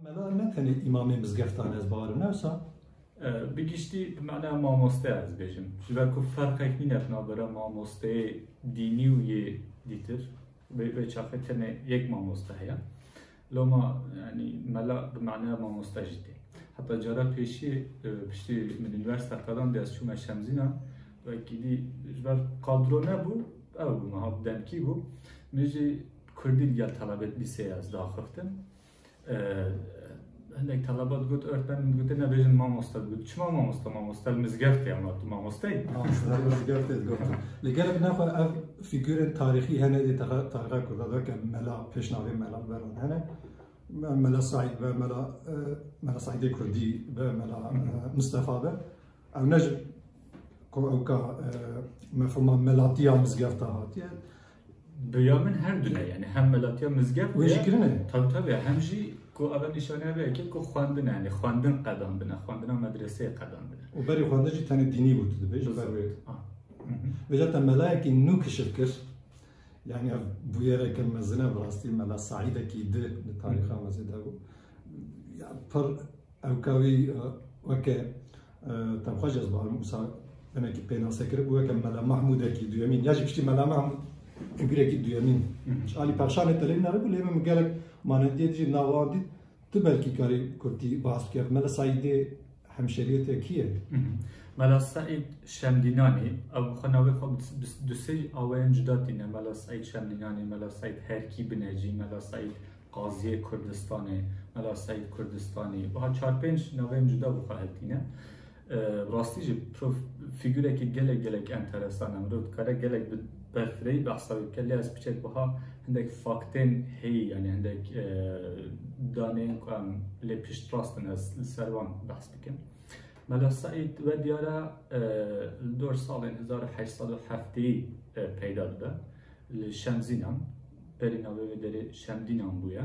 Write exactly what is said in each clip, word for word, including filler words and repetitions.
ملا نتنی امام مزگفتان از بار نوسا بگیشتی معنی مامۆسته از بێژم ژبەر کو فەرقێک نینە بەرە مامۆستەی دینی و یێ دیتر بێ چاقێ تەنێ یەک مامۆسته هەیە لۆما ینی مەلا بمعنە مامۆستەژی تێ حتا جارە پێشی پشتی من ئونیڤەرسیتەکەدان دەستچوومە شەمزینان وەکیدی ژبەر قادرۆ نەبوو ئەو بوو مەها دەمکی بوو مێژی کوردی دیگەل تەلەبێت لیسەیە ئەز داخفتم هندێک تەلەبەت گوت ئۆرتمەن من گوتە نەبێژن مامۆستا گوت چما مامۆستا مامۆستا مزگەفتێ ئەما تو مامۆستەی لەگەلێک ناخوا ئەو فیگورên تاریخی هەنێ دێ تاریخا کوردەوە کە مەلا پێشناوێ مەلا بەران هەنێ مەلا سعید بە مەلا مەلا سعیدی کوردی بە مەلا مستەفا بە ئەو نەژ ئەو کە مەفهوما مەلاتییا مزگەفتە هاتیە بیا من هەردوونە یعنی هەم مەلاتییا مزگەفت وێژیکردنێ تاو تاوێ هەمژی کو ئەوە نیشانەیە بێ یەکێک کو خواندن یعنی خواندن قەدەم بنە خواندنە مەدرسەیە قەدەم بنە و بەری خواندنجی تەنێ دینی بوو دەبێژ بەروێت بێجاتە مەلایەکی نو کشف کرد یعنی بویێرەکە مەزنە بڕاستی مەلا سعیدێکی د لە تاریخا مەزیدا بوو پڕ ئەوکاوی وەکە تەمخوا جەزبار موسا بنێکی پێناسە کرد بووە کە مەلا مەحموودێکی دوێمین یاژی پشتی مەلا مەحموود فیگورێکی دوێمین عالی پەخشانێ تەلێ نەڕبوو لێمە مگەلێک مانەندێتی ناوادی تو بەلکی کاری کوردی باس کرد مەلا سعیدێ هەمشەریەتێکیە مەلا سعید شەمدینانی ئەو خۆناوی خۆ دوسەی ئاوایان جوداتینە مەلا سعید شەمدینانی مەلا سعید هەرکی بنێجی مەلا سعید قازیە کوردستانی مەلا سعید کوردستانی وها چار پێنج ناوایان جودا بوو خواهەتینە ڕاستیژی فیگورێکی gelek gelek enteresan em rû dikare gelek bi berfireyî behsa wê bike lê ez biçek biha hindek faktên heyî yani hindek daneyên ku em lê piştrast in ez li ser wan behs bikim Mela Saîd ve diyara li dor salên hezar û heşt sed û hefteyî peyda dibe li Şemzînan berî navê wê derê Şemdînan bûye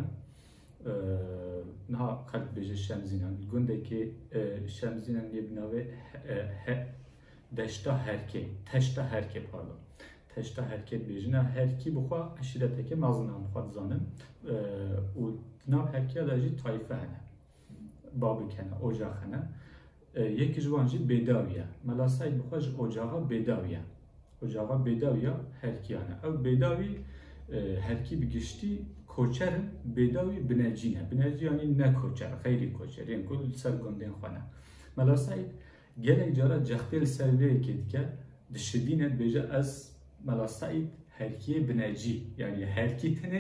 niha xelk bêje Şemzînan gundekê Şemzînan yê bi navê deşta herkê teşta herkê pardon teşta herkê bêjine herkî bixwe eşîreteke mezinan bixwe dizanin û nav herkêya de jî tayfe hene babik hene ocaq hene yekî ji wan jî bêdawî ye Mela Saîd bixwe ji ocağa bêdawî ye ocağa bêdawî ya herkîyan e ew bêdawî herkî bi giştî koçerin bêdawî binecî ne binecî yanî ne koçer xeyrî koçer yên ku li ser gundên xwe ne Mela Saîd gelek cara cextê li ser vê yekê dike dişidîne dibêje ez Mela Saîd herkiyê binecî yani herkî tenê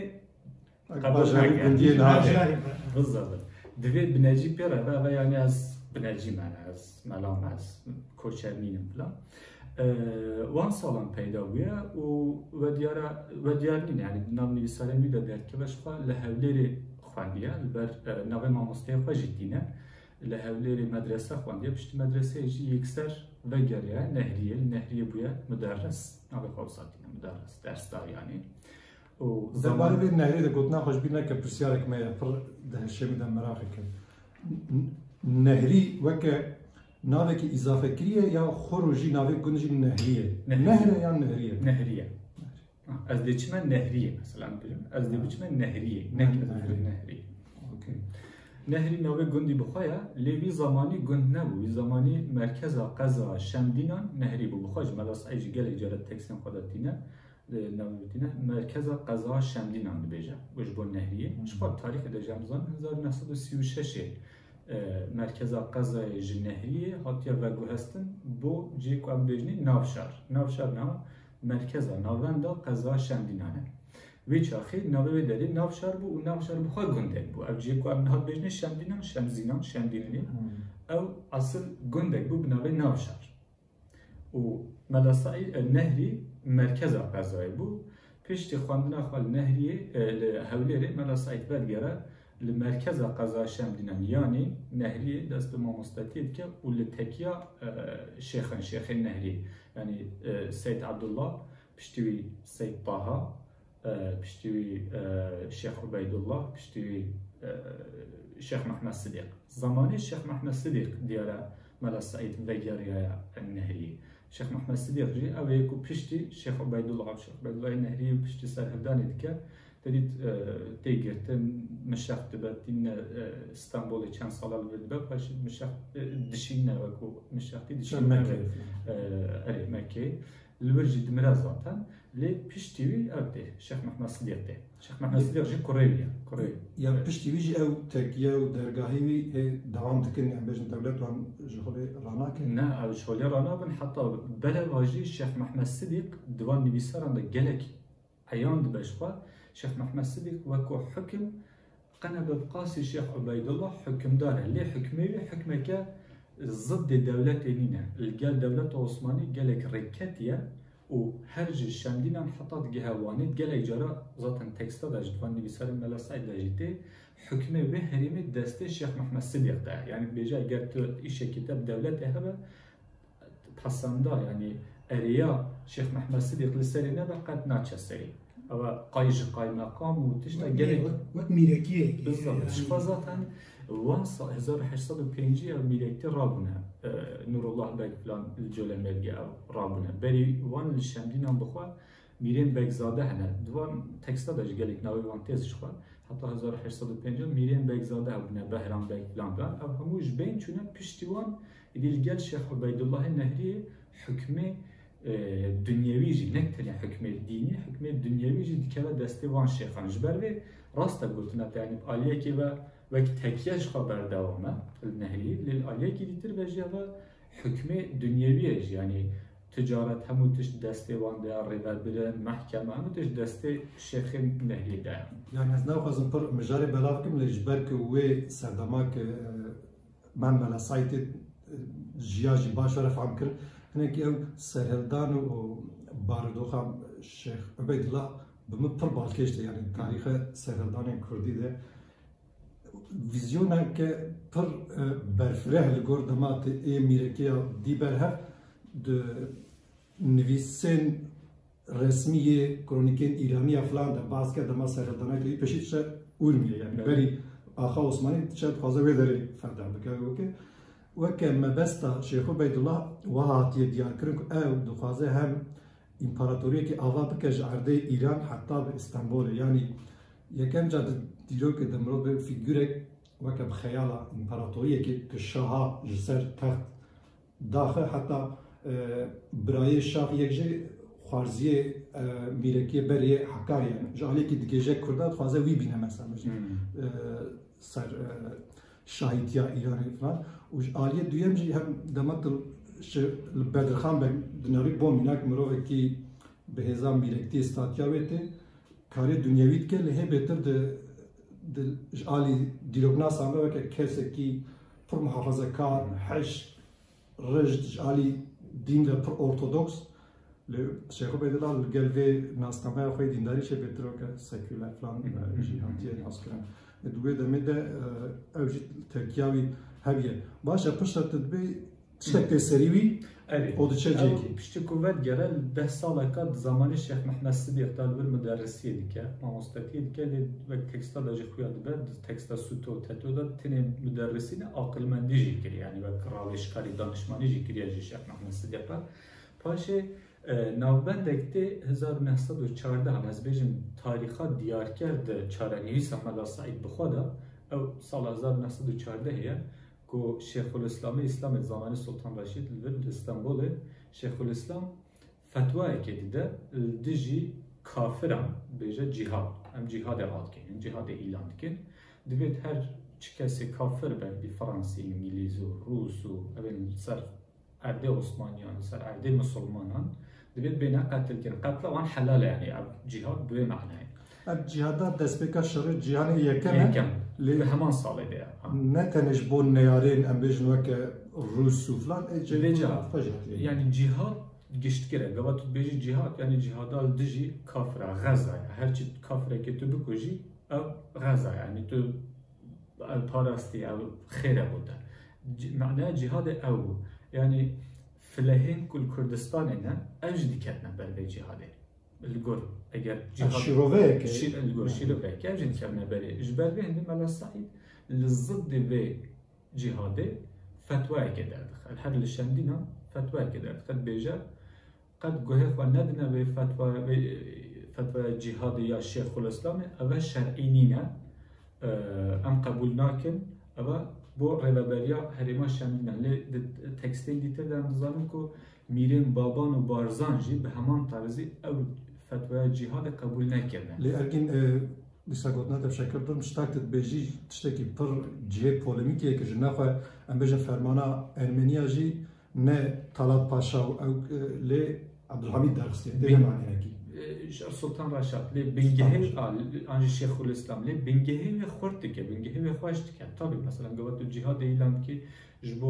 bizabit divê binecî pê re ve yani ez binecî me ez mela me ez koçer nînim filan wan salan peyda bûye û ve diyara ve diyar nîne yani nav nivîsarên wî de derkeve ji xwe li Hewlêrê xwendiye li ber navê mamosteyê xwe jî tîne li Hewlêrê medrese xwendiye piştî medreseyê jî yekser vegeriye Nehriye li Nehriye bûye müderris navê xwe wisa tîne müderris dersdar yani Derbarê vê Nehrê de gotina xweşbîr neke pirsiyarek me ye pir dihişê min de merakê kir Nehrî weke navekî îzafekirî ye ya xwe ro jî navê gund jî Nehriye Nehre yan Nehriye Nehriye ez dê çime Nehriye mesela ez dê biçime Nehriye Nehriye Nehrî navê gundî bixwe ye lê vî zamanî gund nebû vî zamanî merkeza qeza Şemdînan Nehrî bû bixwe ji Mela Saîd jî gelek care tekstên xwe de tîne navê tîne merkeza qeza Şemdînan dibêje û ji bo Nehriyê ji xwe tarîxê de jî em dizanin hezar û neh sed û sî û şeşê merkeza qezayê ji Nehriyê hatiye veguhestin bo ciyê ku em bêjnî Navşar Navşar niha merkeza navenda qeza Şemdînan e Vê çaxê navê wê derê Navşar bû û Navşar bixwe gundek bû ev ciyê ku em niha bêjne Şemdînan Şemzînan Şemdînî ew asıl gundek bû bi navê Navşar û Mela Saîd Nehrî merkeza qezayê bû piştî xwendina xwe li Nehriyê li Hewlêrê Mela Saîd vedgere li merkeza qeza Şemdînan yanî Nehriyê dest bi mamostetiyê dike û li tekiya şêxin şêxên Nehrî yanî Seyd Abdullah piştî wî Seyd Taha piştî wî Şêx Ubeydullah piştî wî Şêx Mehmed Sidîq zamanê Şêx Mehmed Sidîq diyara Mela Saîd vegeriya Nehrî Şêx Mehmed Sidîq jî ew ê ku piştî Şêx Ubeydullah Şêx Ubeydullahê Nehrî piştî serhevdanê dike دید تیگرتن مشخ دبتین استانبول چند سال بود به پاش مشخ دشین و کو مشخی دشین مکه اره مکه لورجی دمرا زاتن لی پشتیوی اوده شیخ محمد صدیق ده شیخ محمد صدیق جی کوریه کوری یا پشتیوی جی او تکیه و درگاهی دوام دکن ام بجن دولت وان جهول رانا که نه او جهول رانا بن حتی بله واجی شیخ محمد صدیق دوان نویسران ده گلک عیان دبشوا شيخ محمد صديق وكو حكم قنا بقاسي شيخ عبيد الله حكم داره ليه حكمي حكمك ضد الدولة نينا الجا دولة عثماني قالك ركاتيا وهرج الشامدين حطات جهوانيت قالك جرا ذاتا تكستا داجتواني بيسار ملا سعيد داجتي حكمي به هريمي دستي الشيخ محمد صديق ده يعني بيجا قالت ايش كتاب دولة هبه بحسندا يعني اريا شيخ محمد صديق لسرينا بقت ناتشا سري او قایج قای مقام و تشتا گله وقت میرکیه بالضبط شفا ذاتن وان هزار و هشتصد و پنج او میرکتی رابونه نور الله بک فلان الجوله ملگی او رابونه بری وان الشمدین هم بخوا میرین بک زاده هنه دوان تکستا داش گلک ناوی وان تیز شفا حتی هزار و هشتصد و پنج میرین بک زاده هبونه بهرام بک فلان بلان او هموش بین چونه پشتیوان ایدیل گل شیخ عبیدالله النهری حکمه دنیوی جی نکتری حکم دینی حکم دنیوی جی دیکه دسته وان شیخان جبر و راست گفتن یعنی آلیه که و وقت تکیهش خبر دوامه النهری لیل آلیه که دیتر بجی و حکم دنیویش یعنی تجارت همو تش دسته وان ده ربا برن محکمه همو تش دسته شیخ نهری ده يعني از نو خازم پر مجاری بلاف کم لجبر که وی سردما که من ملا سایت جیاجی باش رفعم کرد هناك او سرهلدان و باردوخا الشيخ عبيد الله بمبر بالكيشت يعني تاريخ سرهلدان كردي ده فيزيونا ك پر برفره لگور دمات اي ميركيا دي برها د نويسين رسمية كرونيكين ايرانية فلان ده باز که دما سرهلدان كي پشيت شه اورميه يعني بري آخا عثماني شاید خوازه ويدري فردان بكا اوكي وكا مبستا شيخ عبيد الله وهاتي ديار كرنك او دخوازه هم امبراطوريه كي اوا بكج عرضي ايران حتى باسطنبول يعني يكم جاد ديروك دمرو بفيغورك وكا بخياله امبراطوريه كي كشاها جسر تحت داخل حتى براي الشاه يكجي خوارزيه ميركي بري حكايه يعني جالي كي دجاج كردات خوازه وي بينا مثلا سر شاهدية إيراني فلان وش آلية دويم جي هم دمت ش البدرخان بناري بوم هناك مروه كي بهزام بيركتي استاتيا بيته كاري دنيويت كه لهي بهتر د د آلي ديروغنا سامه وك كسه كي پر محافظه كار حش رجد آلي دين ده پر أرثوذكس ل شيخ عبيد الله القلبي ناسنامه خوي دينداري شه بهتر وك سيكولار فلان جهاتيه ناسكران دوی دمی ده اوجی ترکیاوی هبیه باشه پشت تدبی تشتک سریوی او ده چه جیکی پشت کوت گره ده سال کد زمانی شیخ محمد صدیق دالبر مدرسی دیگه ماموستاتی دیگه و تکستا داجی خویا دبر تکستا سوتو تتو دا تنه مدرسی نه عقل مندی جی کری یعنی و راوشکاری دانشمانی جی کری جی شیخ محمد صدیق پاشه ناوبندکte هزار و نهصد و چهارده هم از بیشتر تاریخات دیار کرد چارنیویس ملا سعید بخدا او سال هزار و نهصد و چهارده هیه که شیخ الاسلام اسلام زمان سلطان رشید لور استانبول شیخ الاسلام فتوای که دیده دیجی کافرم بیجه جهاد هم جهاد عاد کن جهاد اعلان کن دوید هر چه کسی کافر به بی فرانسی انگلیز و روس و اول سر عرده عثمانیان سر عرده مسلمانان دبيت بين قتل كن قتل وان حلال يعني جهاد بوي معناه الجهاد دست بك شر جهان يكمل يكم لهمان صالح ده نتنج بون نيارين ام بيجن وك الروس وفلان جهاد يعني جهاد گشت كره قبل بيجي جهاد يعني جهاد دجي كافر غزة هر شيء كافر كي تو بكوجي او غزة يعني تو البارستي او خيره بوده معناه جهاد او يعني فلهين كل كردستان هنا أجدي كاتنا بربي جهادي الجور أجر جهاد الشيروفيك شيل الجور شيروفيك أجدي كاتنا بري إجبار به هندي ملا الصعيد للضد في جهادي فتوى كده الحر الشندينا فتوى كده قد بيجا قد جهه وندنا بفتوى فتوى جهاد يا شيخ الاسلام اوا شرعي نينا ام قبول ناكن اوا بو رهبريا هرما شمدنا ل تكستين ديت دام زانم کو میرین بابان و بارزان جی به همان طرزی او فتوى جهاد قبول نکردن لكن لساقوتنا تفشكر دم شتاكت بيجي تشتكي بر جهه بوليميكيه كجناخه ام بيجا فرمانا ارمينيا جي نه طلب باشا او لي عبد الحميد درستي ده معنى هيك سلطان رشاد لي بنجهي انجي شيخ الاسلام لي بنجهي و خورتك بنجهي و خوشتك طبعا مثلا قوات الجهاد اعلان كي جبو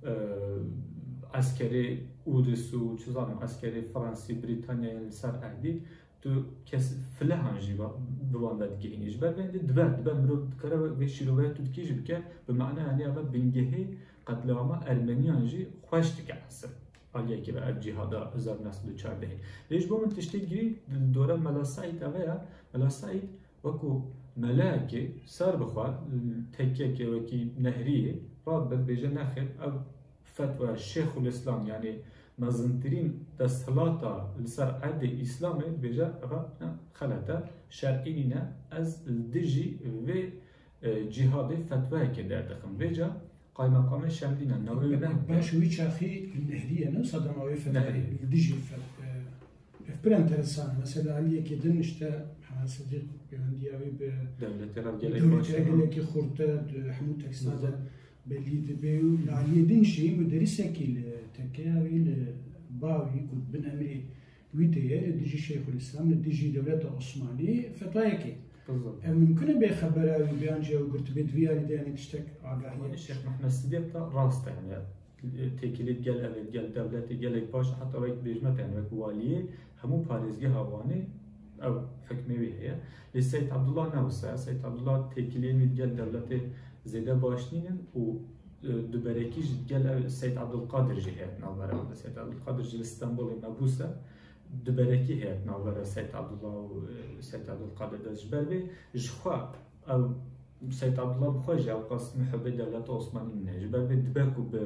عسكري اودسو چزانم عسكري فرنسي بريطانيا سر عهدي تو کس فلان جیبا بواند گهینیش بعد بند دبر دبر مرو کارا و شیروات تو کیش بکه به معنی یعنی اول بنگهی قتل عام ارمنیان جی خوش تک عصر عالیه که به جهاد هزار و نهصد و چهارده لیش با من تشتی گیری دوره ملا سعید اویا ملا سعید وکو ملاکه سر بخوا تکیه که وکی نهریه راد بد بیجه نخیر او فتوى شيخ الاسلام يعني نازنترين دستهلاتا لسر عد اسلام بيجا خلتا شرعينا از الدجي و جهاد فتوى كده دخم بيجا قاي مقام شمدينا نووي باش وي چاخي النهريه نو صدمه فتوى الدجي افبر انترسان مثلا عليه كده نشتا محمد صديق بيوندياوي ب دولة رجال دولة كي خورتا حمود تكسادا بليد بيو لعلي دنشي مدرسة كيل تكاوي باوي كنت بن أمري ويتيا ديجي شيخ الإسلام ديجي دولة عثمانية فتايكي بالضبط ممكن بخبرها بيانجا وقلت بيت فيها يعني تشتك عقاهية الشيخ محمد صديق راسته يعني تكيلت قال أبد قال دولة قال لك باش حتى وقت بيجمت يعني وقت واليه همو باريزجي هواني أو حكمي بها للسيد عبد الله نوسا سيد عبد الله تكيلين قال دولة زيدا باشنين و دبركيج قال السيد عبد القادر جهات نظرة السيد عبد القادر جل اسطنبول مبوسة دبركي هات نظرة السيد عبد الله والسيد عبد القادر دجبر به جخوا او السيد عبد الله بخوجة او قسم حب دولة عثمانية جبر به دبكو ب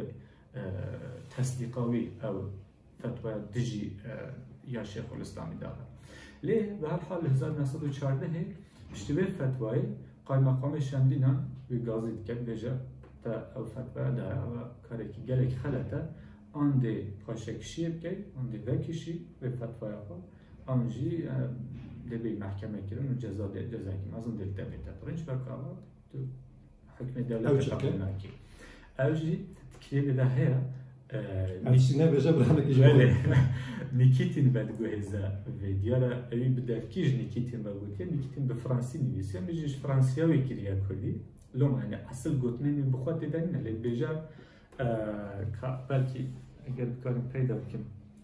تصديقاوي او فتوى دجي يا شيخ الاسلام داره ليه بهالحال هزار و نهصد و چهارده اشتبه فتوى قاي مقام شمدينا وغازيت كب بيجا تا او فتوى دا او كاريكي گلك خلطه آنده پاشکشی بکی آنده وکشی و فتوى آقا آنجی دبی محکمه کردن و جزا جزایی کم از اون دل دبی تطرینش برکه آقا تو حکم دولت تقویم نکی اوجی تکریه ده هیا نشینه بجا برانه که جوانه نیکیتین بدگوهزه و دیاره اوی بدرکیج نیکیتین بگوتیه نیکیتین به فرانسی نویسیه میجیش فرانسیاوی کریه کردی لوم يعني اصل قوتني بخوات دارنا اللي بيجا بلكي اگر بكارم پیدا بكم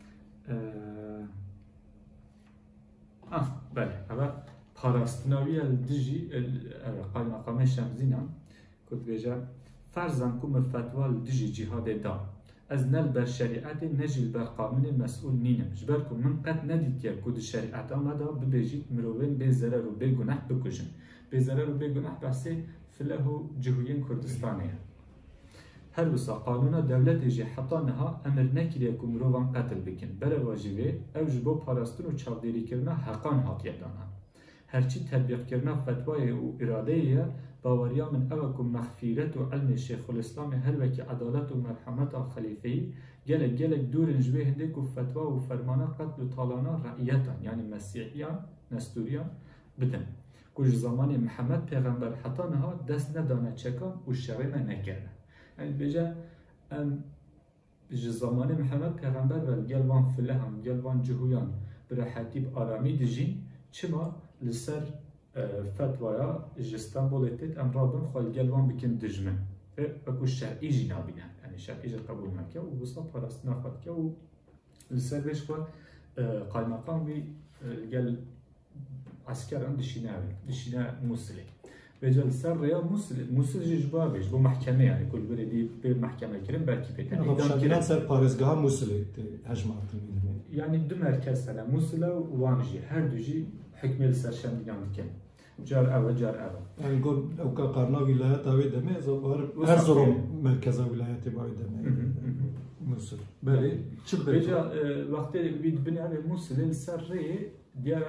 اه بله اما پاراستناوی الدجي قاي مقام شمزينا كنت بيجا فرضاً كم فتوى الدجي جهاد دا از نل بر شریعت نجل بر قانون مسئول نینم جبركم من قد ندید که کد شریعت آمده ببیجید مروین به ضرر و به گناه بکشن به ضرر و به گناه بحثه فله جهوين كردستانية هر وسا قانون دولت جي حتى نها امر نكريكم روان قتل بكن بلا واجبه او جبو پاراستن و چاوديري كرنا حقان حقية دانا هرچي تطبيق كرنا فتوى و إرادية باوريا من اوكم مغفيرت و علم شيخ الاسلام هر وكي عدالت و مرحمت خليفي جلك جلك دور نجوه هندك و فتوى و فرمانا قتل و طالانا رأيتا يعني مسيحيان نستوريان بدن کج زمان محمد پیغمبر حتی نها دست ندانه چکان و شرم نکرده یعنی بجا ام بجا زمان محمد پیغمبر و گلوان فلهم گلوان جهویان براحتی آرامی دجین چما لسر فتوایا جستان بولتت ام رابن خوال گلوان بکن دجمن و کج شرعی جی نابینه یعنی شرعی جی قبول نکه و بسا پرست نخواد که و لسر بش خواه قایمقام بی گل عسكر دشينا دشينا موصلي بجال سر ريا موصل موصل جبابش بو محكمه يعني كل بلدي بمحكمه كريم بركي بيتن اذا كان سر باريزغا موصلي هجمات يعني دو مركز سنه موصل وانجي هر دوجي حكم السر شمديان دكن جار اول جار اول يعني نقول او قارنا ولايات او دمه زبر ارزرم مركز ولايات باو دمه موصل بلي بجا وقت بيد بني على موصل السر ديار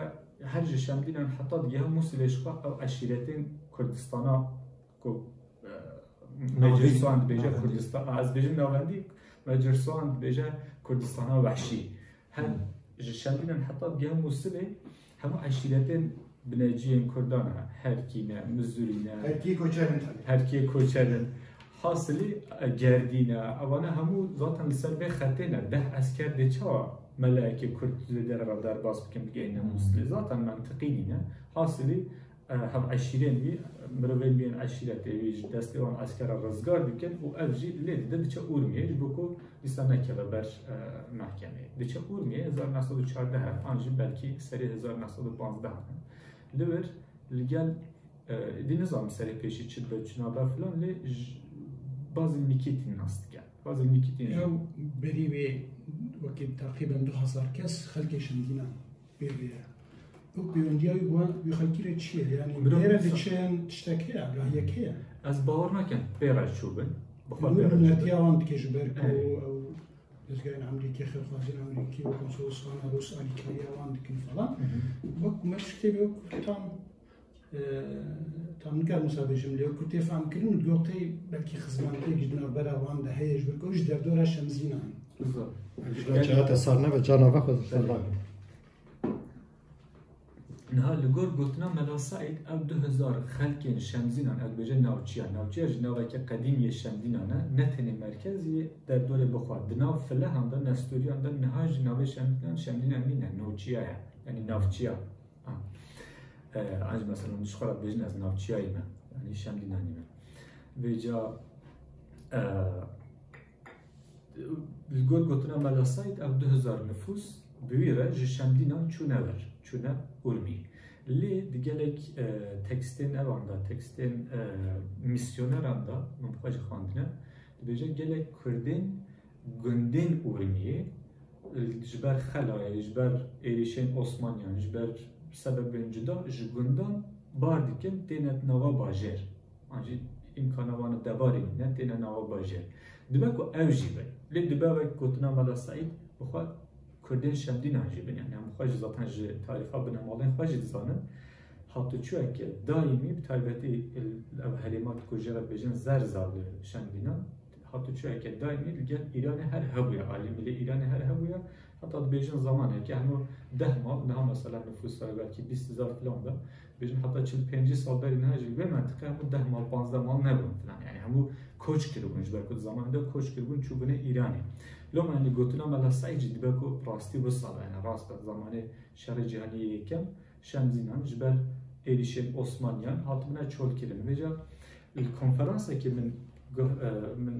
هر جشمدین حتی دیگه هم موسیلشقا او عشیرتین کردستانا کو مجلسوان بیجه کردستان از بیجه نواندی مجلسوان بیجه کردستانا وحشی هم جشمدین حتی دیگه هم موسیله همو عشیرتین بنجیین کردان هر کینه مزورینه هر کی کوچرن هر کی کوچرن حاصلی گردینه اوانه همو ذاتن سر به خطینه ده اسکر ده چا ملائکه کرد در را در باز بکن بگه اینه موسلی ذاتن منطقی نه حاصلی هم عشیرین بی مروین بین عشیرت ویج دستی وان اسکر رزگار بکن و افجی لیدی ده چه اورمیه بکو دیستانه که بر محکمه ده چه اورمیه هزار و نهصد و چهارده آنجی بلکی سری هزار و نهصد و پانزده لور لگل دی نظام سری پیشی چید به چنابه فلان لی bazı nikitin nasıl gel. Bazı nikitin. Ya beri ve vakit takriben دو هزار کس خلقشون دینا بری. او بیوندیای بوان بیخلکی چیه؟ یعنی بیره دیشن تشتکیه، راهیه کیه؟ از باور نکن بیره چوبن. بخواد بیره. نتیجه آن دیگه برکو او دزگاین امریکی خرخازین امریکی و کنسولستان روس آلیکایی آن دیگه falan. Bak meşte bir tam tam nikar musabejim diyor ki tefam kirin diyortay belki hizmette gidin beravan da heyej bir koş derdora şemzina. Güzel. Çağat esarne ve canavar kızlar. نها لگور گفتنا ملاسعید اب دو هزار خلکین شمزینان اب بجه ناوچیان ناوچیان جناوی که قدیمی شمزینانه نتنی مرکزی در دوره بخواد دناو فله هم دا نستوریان دا نها جناوی شمزینان شمزینان نینه ناوچیه یعنی ناوچیه عنج مثلا نشخورا بجن از ناوچیه من یعنی شمزینانی من ویجا لگور گفتنا ملاسعید اب دو هزار نفوس بویره جه شمزینان چونه ور چونه urmi. Li digelek tekstin evanda, tekstin misyoner anda, mümkün xandine, dibece gelek Kurdin gündin urmiye, jber xalaya, jber erişen Osmanyan, jber sebebin cida, jgundan bar diken tenet nava bajer. Anji imkanavanı devarin, ne tenet nava bajer. Dibek o ev jibe. Li dibek kutna mala Said, bxat Kurdin şemdin acibin yani hem xwaj zaten ji tarixa binemalên xwe jî dizanin hatûçûyeke daîmî bi taybetî ev helemat ku jê re bêjin zerza li şemdînan hatûçûyeke daîmî li gel Îranê her hebûye alî milî Îranê her hebûye heta dibêjin zamaneke hemû deh mal niha mesela nüfusa belkî bîst hezar filan da bêjin heta çil pêncî sal berî niha jî vê mentiqe hemû deh mal panzdeh mal nebûn filan yani hemû koç kiribûn ji ber ku zamanında koç kiribûn çûbûnê Îranê لو من قلتنا ملا سعيد جد بكو راستي وصل يعني راست زمانه شر جهاني كم شمزينان جبل إيريشين عثمانيان هاتمنا çol kirin veja الكونفرنس ki من من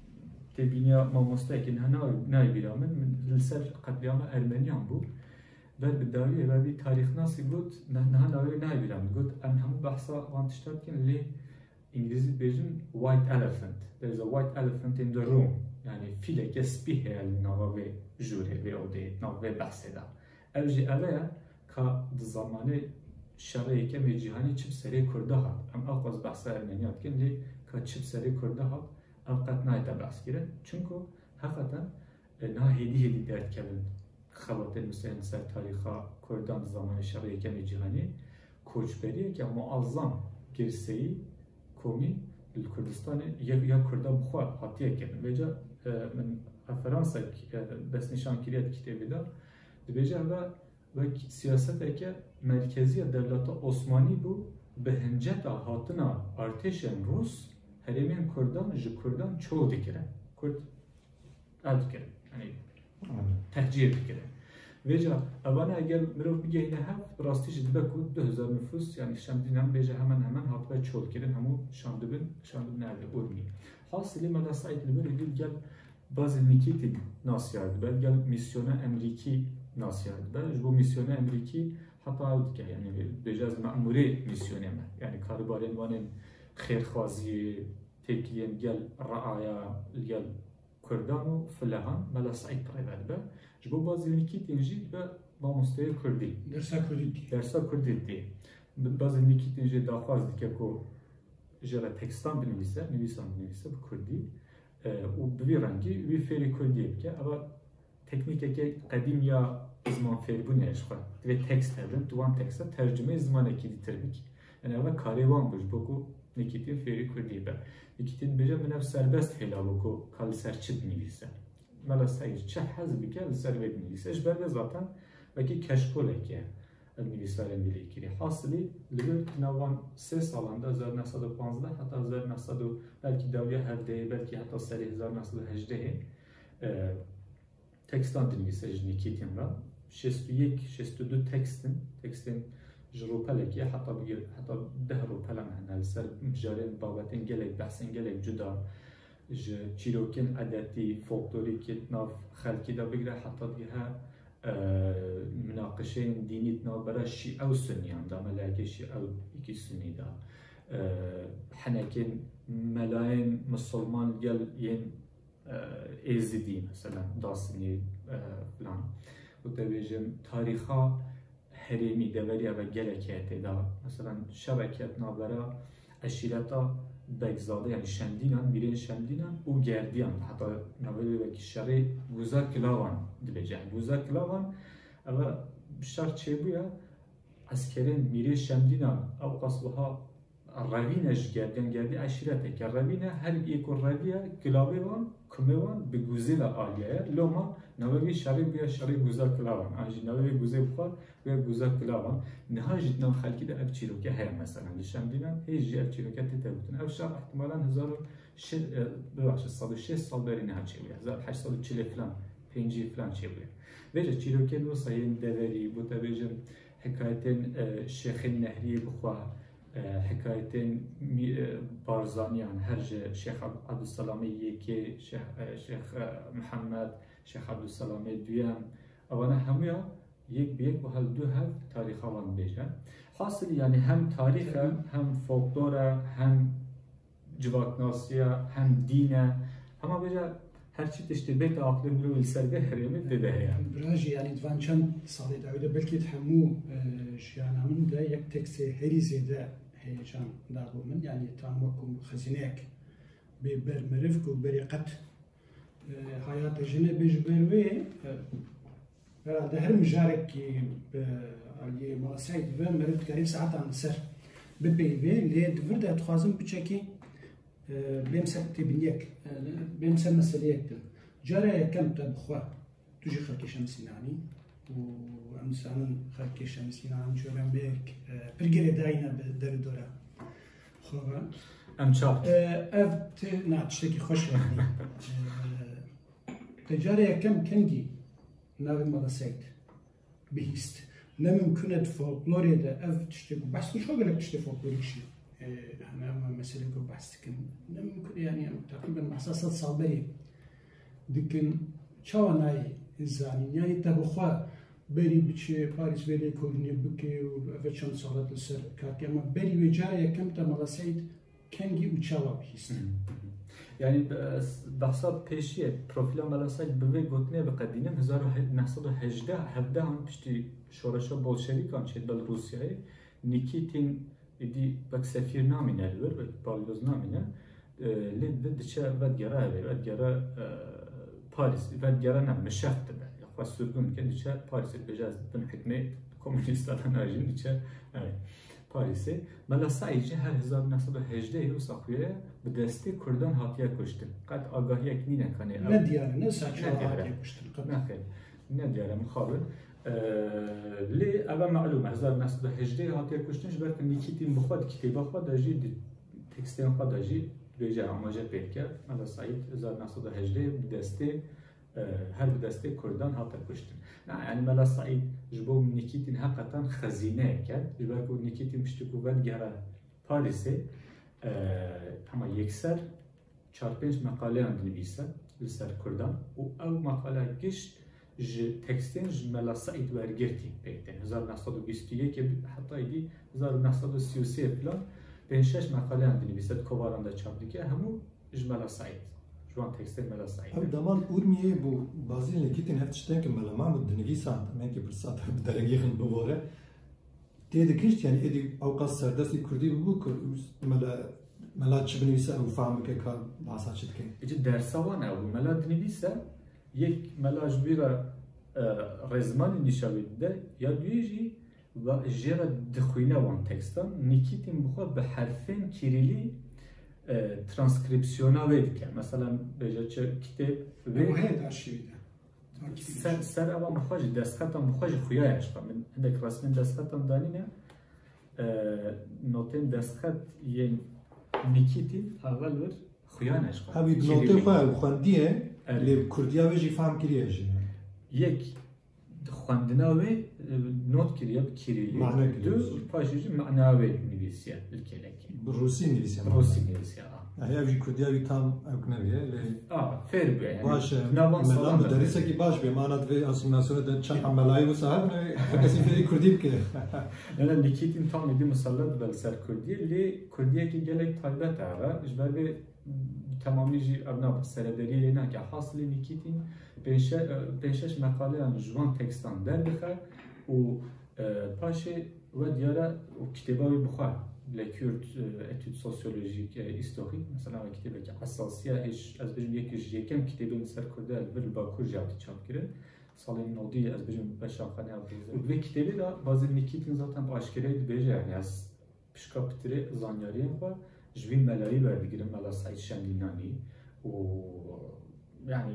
تبينيا ماموستا ki هنا نايبيرا من لسر قتليام أرمنيان bu ve بداوي ve bir tarih nasıl gut نحن ناوي نايبيرا gut أن هم بحثا وانتشتاكين li İngilizce bejin white elephant. There is a white elephant in the room. Yani file ke spihe el nava ve jure ve ode nav ve bahseda. Evji evaya ka zamanı şerre ke me cihani çip seri kurda hat. Am aqaz bahsa Ermeniyat ken li ka çip seri kurda hat. Avqat nayta bahs kire. Çünkü hakikaten na hedi hedi dert kevin. Xabatel müseyin ser tariha Kurdan zamanı şerre ke me cihani koçberiye ke muazzam girseyi komi Kürdistan'ı ya ya Kürda buxar hatiye kerin. Veja من فرانسا بس نشان کلیت کتابی دا دبیجه و و سیاست که مرکزی دولت عثمانی بو به هنجت هاتنا ارتشن روس هرمین کردان ج کردان چو دکره کرد اد کرد یعنی تهجیر دکره ویجا اوانه اگر مروف بگه اینه هفت راستیش دبه کود دو هزار نفوس یعنی شمدین هم بیجه همان همان هاتبه چول کرن همو شاندبن شاندبن اهل ارمی حاصلی ملا سعید لبری دید گل bazı nikiti nas yardı ben gel misyona Ameriki nas yardı ben bu misyona Ameriki hatta ki yani bejaz ma'muri misyonu me yani karibaren vanen khairxwazi tekiyen gel raaya gel Kurdanu filahan mala Said preved be bu bazı nikiti inji be mamostaya Kurdi dersa Kurdi dersa Kurdi di bazı nikiti inji da fazla ki ko jera tekstan binivise nivisan binivise bu Kurdi و بوی رنگی وی فعلی کردیه که اما تکنیکی که قدیم یا زمان فێربوونی عشق دوێ تکست هەبن دوان تکستە تەرجمەی زمانێکی دیتر بکی یعنی ئەوە کارێوان بوش بۆکو نکیتین فێری کوردی بە یکیتین بێژە منەف سەربەست هێلا بۆکو کاڵ سەر چ بنویسە مەلا سەیر چه حەز بکە لەسەر وێ بنویسە ئەش بەربە زاتان وەکی کەشکۆلێکیە نویسارên wî lêkirî hasilî li vir navan sê salan da hezar neh sed û panzdeh heta hezar neh sed û belkî dewiya hevdehê belkî heta serê hezar neh sed û hejdehê tekstan dinivîse ji nîkîtên re şêst û yek şêst û du tekstin tekstên ji ropelekê heta bigir heta deh ropela me hene li ser bijarên babetên gelek behsên gelek cuda ji çîrokên edetî folklorîkê nav xelkî de bigire heta dihe مناقشين دينيت نابرا شيعة وسنيان دا ملاكي شيعة ويكي سني دا حنكين ملايين مسلمان قال ين ايزدي مثلا دا سني فلان وتبيجم تاريخا هريمي دوريا وقلكيات دا مثلا شبكات نابرا اشيرتا بگزاده يعني شمدينان ميرين شمدينان و گرديان حتى نوالي وكي شري گوزار كلاوان دبجان گوزار كلاوان اما بشرط چه بويا عسكرين ميرين شمدينان او قصبها الروينش گرديان گردي عشيرته که الروينه هر يكون رويا كلاوان كميوان بگوزيلا آليه لوما نوالي شري بويا شري گوزار كلاوان انجي نوالي گوزي بخار بويا گوزار كلاوان نهاجت نام خلقي ده اف چيروكه هي مثلا لشمدينان هيج اف چيروكه تتبوتن او شهر احتمالا هزار شل ببخش صد و شش سال بري نها چيويا هزار هشتصد و چهل فلان پنجی فلان چيويا وجه چيروكه نو صاين دوري بو تبيجم حكايتين شيخ النهري بخوا حكايتين بارزانيان هرج شيخ عبد السلام يكي شيخ شيخ محمد شيخ عبد السلام دويام اوانا هميا یک بیک و هل دو هف تاریخ آوان بیجه حاصل یعنی هم تاریخ هم فولکلوره هم جواکناسیه هم دینه همه بیجه هرچی تشتی بیت عقل برو السرگه حریمت دیده هیا براجی یعنی دوان چند سالی داویده بلکه همو شیانه من ده یک تکس هری زیده هیجان دارو من یعنی تام وکم خزینک به برمرف کو بریقت حیات جنه بیج بروی ده هر مجارك اللي ماسايد و مرد قريب ساعات عن سر ببيبي اللي دفردا تخازم بتشكي بيمسك تبنيك بيمسك مساليك جرى كم تبخوا تجي خلك شمسيناني وامسان خلك شمسيناني شو بيك برجري داينا بدردورا خبا ام شاط افت ناتشتكي خوش يعني تجاري كم كنجي ناوی مالسایت بهیست نممکنه فولکلوری ده اف تشتی بحث شو قالك تشتی فولکلوریشی احنا مسئله کو بحث کن نممکن يعني تقريبا محساسات صابري دكن چاونای زانی يعني تبخوا بری بچه پاریس ولی کورنی بکی و اف چند سالات لسر کاتی اما بری وجای کم تا مالسایت کنگی و چاوا بهیست يعني بحثات پیشیه پروفیل ملاسایت بوی گوتنه بقدینم هزار و نه صد و هجده هفده هم پشتی شورشا بولشویکان چید بل روسیای نیکیتین ایدی بک سفیر نامینه لور بک بالگوز نامینه لید دچه ودگره هوی ودگره پاریس ودگره نه مشخت به یا سرگون که دچه پاریس بجاز بن حکمه کمونیستان آجین دچه پاریسه ملاسایت هر هزار و نه صد و هجده و ساخویه به دسته کردان هاتیه کشتن قد آگاهی اکنی نکنه نه دیاره نه ساچه هاتیه کشتن نه خیلی نه دیاره مخابر لی اول معلومه هزار و نه صد و هجده هاتیه کشتنش برکن نیکیتیم بخواد کتیبا خود داجی تکستین خود داجی بیجه آماجه پید کرد ملاسایت هزار و نه صد و هجده به دسته هر به دسته کردان هاتیه کشتن نه یعنی ملاسایت جبو نیکیتین حقیقتا خزینه کرد جبو نیکیتین پشتی کوبت گره پاریسه اما یکسر چهار پنج مقاله هم نویسه لسر کردان و او مقاله گشت ج تکستین ج ملاسایت ورگرتی پیتن هزار و نه صد و بیست و یک حتی ایدی هزار و نه صد و سی و سه فلان پنج شش مقاله هم نویسه کوباران دا چاپ دیگه همو ج ملاسایت جوان تکستین ملاسایت هم دمان اورمیه بو بازی نکیتین هفتشتن که ملامه بود نویسان من که برسات بدرگیخن بواره تيدا كيشت يعني ادي اوقات سردسي كردي ببوكر ملا ملا تشبنيسا او فاهمك كار باسات شتكين اجي درسوان او ملا تنيسا يك ملا جبيرا رزمان نشابید ده یا دویجی و جرا دخوینه وان تکستان نیکیتیم بخواد به حرفین کیریلی ترانسکریپسیونا وید که مثلا بجا چه کتاب وید آرشیویده سر سر اول مخواج دستخطم مخواج خویایش کنم من عندك رسم دستخطم دانینه نوتين دستخط یه نیکیتی اول ور خویانش کنم هاوی نوته خواه خواندیه لی کردیا ویجی فهم کریه جی یک خواندناوی نوت کریه کریلی معنی دو کریه پاشیجی معناوی نویسیه الکلکی روسی نویسیه روسی نویسیه يعني هاوی کردیا وی تام اوکنویه لی اه فیر بیه یعنی باشه نوان مدام سالان مدرسه کی باش به معنات و اسیمناسیون ده چند عملایی و صاحب کسی فیری کردی بکه نه نیکیتین tam edi musallat bel ser Kurdiye li Kurdiye ki gelek taybet ara jber ve tamamı ji evna serederiye ne ki hasli nikitin beşe beşeş makale an jwan tekstan der bixar u paşe ve diyara o kitabavi buxar le Kürt etüt sosyolojik historik mesela o kitabı ki asasiye hiç az bir yek jekem kitabın ser Kurdiye bir bakur jati çap girin salin nodi az bejim beşakhane avrize ve kitabı da bazı nikitin zaten aşkere beje yani az pişkaptire zanyariye var jvin melari verdigirim mela Said Şendinani o yani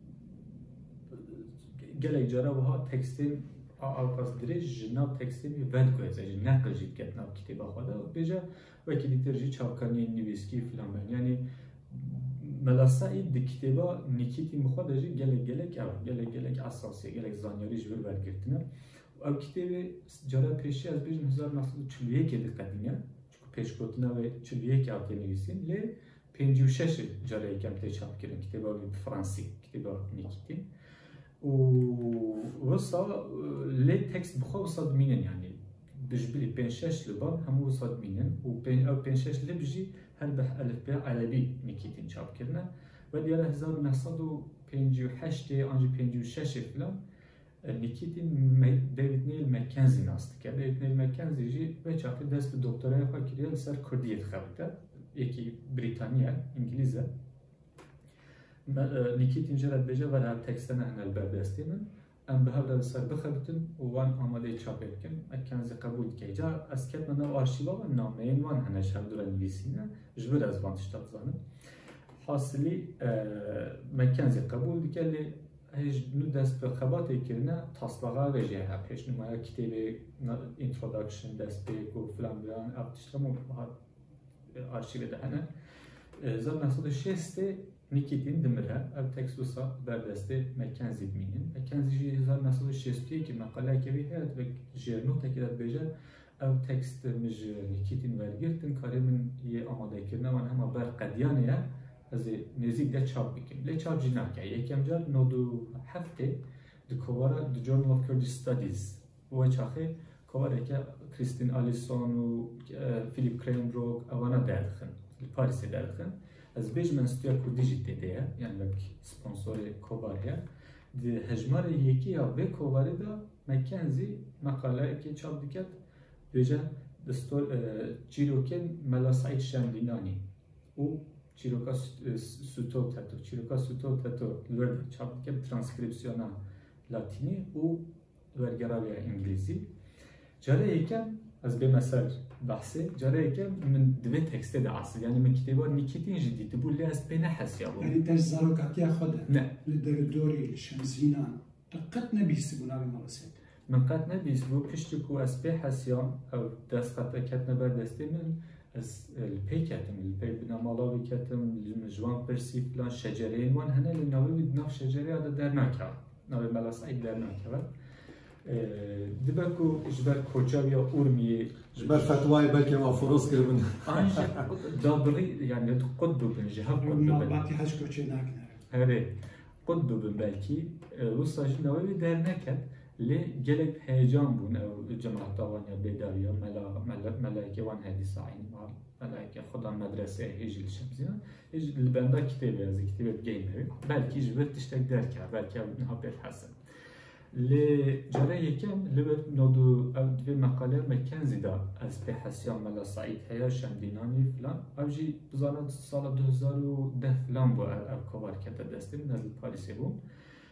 gelek jara bu tekstin avkas dire jnav tekstin ved koysa jnav kajit ketnav kitaba xada beje ve kiliterji çavkani niviski filan yani ملا سعید دی کتابا نیکیتی مخادجی گله گله که گله گله که اساسی گله زانیاری جور برگرتنه و او کتابی جرا پیشی از بیش هزار نهصد و چهل و یک edi قدیمه çünkü peşkotuna ve çهل و یک avte nivîsin le پنج و شش جرا یکم te çap kirin kitaba bi Fransi kitaba nikiti u vasa le tekst bixwe wisa dimînin yani bijbilî pênc şeş li ban hemû wisa dimînin û ew pênc şeş li bijî her به الفبا عربی نیکیتین چاپ کردن و دیگر هزار و نهصد و پنج و هشت آنجا پنج و شش فلان نیکیتین دیوید نیل مکنزی ناست که دیوید نیل مکنزی جی و چاپی دست به دکترای خواه کردن سر کردیت خواهده یکی بریتانیا انگلیزه نیکیتین جرد بجه و هر تکستن هنال بردستیم ام به هر سر بخبتن و وان آماده چاپ کن مکنزی قبول که جا از کت من او آرشیوا و نامه وان هنش هم دور نویسینه جبر از وان تشتاق زانم حاصلی مکنزی قبول که لی هیچ نو دست به خباتی کرنه تصلاقا و جه ها پیش نمایه کتاب introduction دست به گو فلان بیان ابتشتم و آرشیو ده هنه هزار و نهصد و شصت نیکیتین دمره او تکست وسا بردسته مکنزی دمینین مکنزی جی هزار و نهصد و شصت و یک مقاله که هست و جرنو تکیدت بجه او تکست مج نیکیتین ورگرتن کاری من یه آماده کرنه و همه بر قدیانه یا از نزیک ده چاپ بکن لی چاپ جی نکه یکم جار نودو هفته ده کوارا ده جورنال آف کردیش ستادیز و چاخه کواره که کریستین آلیسون و فیلیپ کرینبروک اوانا دردخن پاریسی دردخن از بیش من استویا کردی جیته دیه یعنی وک سپانسور کوباریه ده هجمار یکی یا به کوباری دا مکنزی مقاله که چاپ دیکت بیجه دستور چیروکن ملا سعید شمدینانی او چیروکا سوتو تتو چیروکا سوتو تتو لورد چاپ دیکت ترانسکریپسیونا لاتینی او ورگراوی انگلیزی جاره یکم از به مثل بحثه جاره که من دوی تکسته ده اصل یعنی من کتابا نیکیتین جدید بول لی از بین حسی ابو یعنی در زاروکاتی خود نه در دوری شمزینان دقت نبیستی بنا به مالسه من قد نبیست بو پشتی کو از به حسیام او دست قطع کت نبر دسته من از الپی کتم الپی بنا مالاوی کتم جوان پرسی فلان شجره وان هنه لی ناوی بید ناف شجره آده در نکه ناوی ملاسعید در نکه دبکو جبر کجا یا اورمیه جبر فتوای بلکه ما فروز کردن آنج دابری یعنی قد ببن جهاب قد ما ببن باتی هش کوچه نکنه هره قد ببن بلکی وساج نوی در نکد لی گلک هیجان بون او جماعت آوانیا بیداریا ملا ملا ملائکه وان هدی سعین و ملائکه خدا مدرسه هیجل شمزیان هیج لبنده کتابی از کتاب گیمری بلکی جبر تشتک در کرد بلکی نها بهت حسن لی جاره یکم لبت نودو او دوی مقاله مکنزی دا از به حسیان ملا سعید هیا شمدینانی فلان او جی بزاند سال دو هزار و ده فلان بو او کوار کتا دستیم نزد پاریسی بوم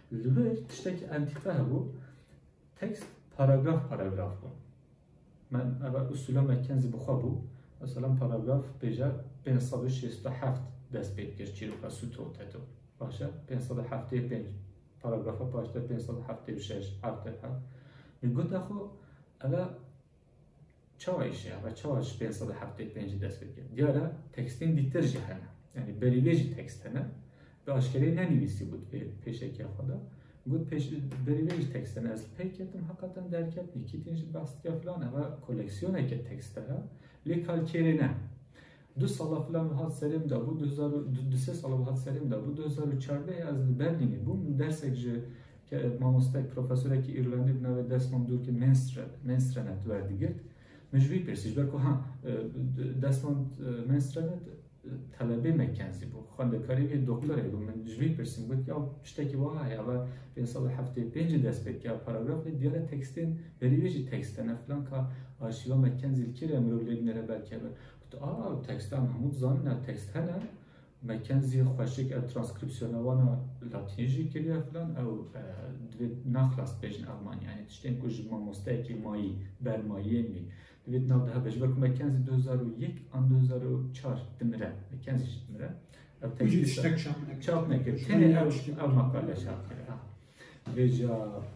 لبر تشتكي انتفاه بو تكست باراجراف باراجراف بو من اول اصولا مکنزی بخوا بو مثلا باراگراف بجا پانصد و شصت و هفت دست پید کش چیرو که سوتو تتو باشه پانصد و هفتاد و پنج باراگراف پاشته پانصد و هفتاد و شش هفتاد و هفت میگوت اخو الا چاویشه و چاوش پانصد و هفتاد و پنج دست پید دیاره تکستین دیتر جهنه یعنی بریویجی تکست هنه به آشکاری ننویسی بود پیشه که خدا گفت پیش بریویج تکستن از پیکتم حقیقتا درکت نیکیتینش بحث که فلان اما کلکسیونه که تکسته ها لی کالکیری نه دو سال فلان هات سریم دا بود دو سه سال هات سریم دا بود دو هزار و چهارده از برلینی بود درس که که ماموستای پروفسوره که ایرلندی بنوی دستمان دور که منستر منسترنت وردیگرد مجبوری پرسیش برکو ها دستمان منسترنت طلبه مکنزی بود خواندکاری به دکتره بود من جوی پرسیم بود که اشتکی واقعی اول پانصد و هفتاد و پنج دست بید که پاراگراف دیال تکستین بریویجی تکستن فلان که آرشیوا مکنزی که امرو لید میره بلکه بود آه تکستان همون زان نه تکست هنه مکنزی خوشک از ترانسکریپسیون وانا لاتینجی کلیه فلان او دوید نخلاص بیشن آلمانی یعنی تشتین کج ما مستعکی مایی بر مایی می دوید نو ده بچه برکو مکنزی دو هزار و یک آن دو هزار و چهار دمره مکنزیش دمره او تکست چاپ نکرد تنی او او مقاله چاپ کرد ویجا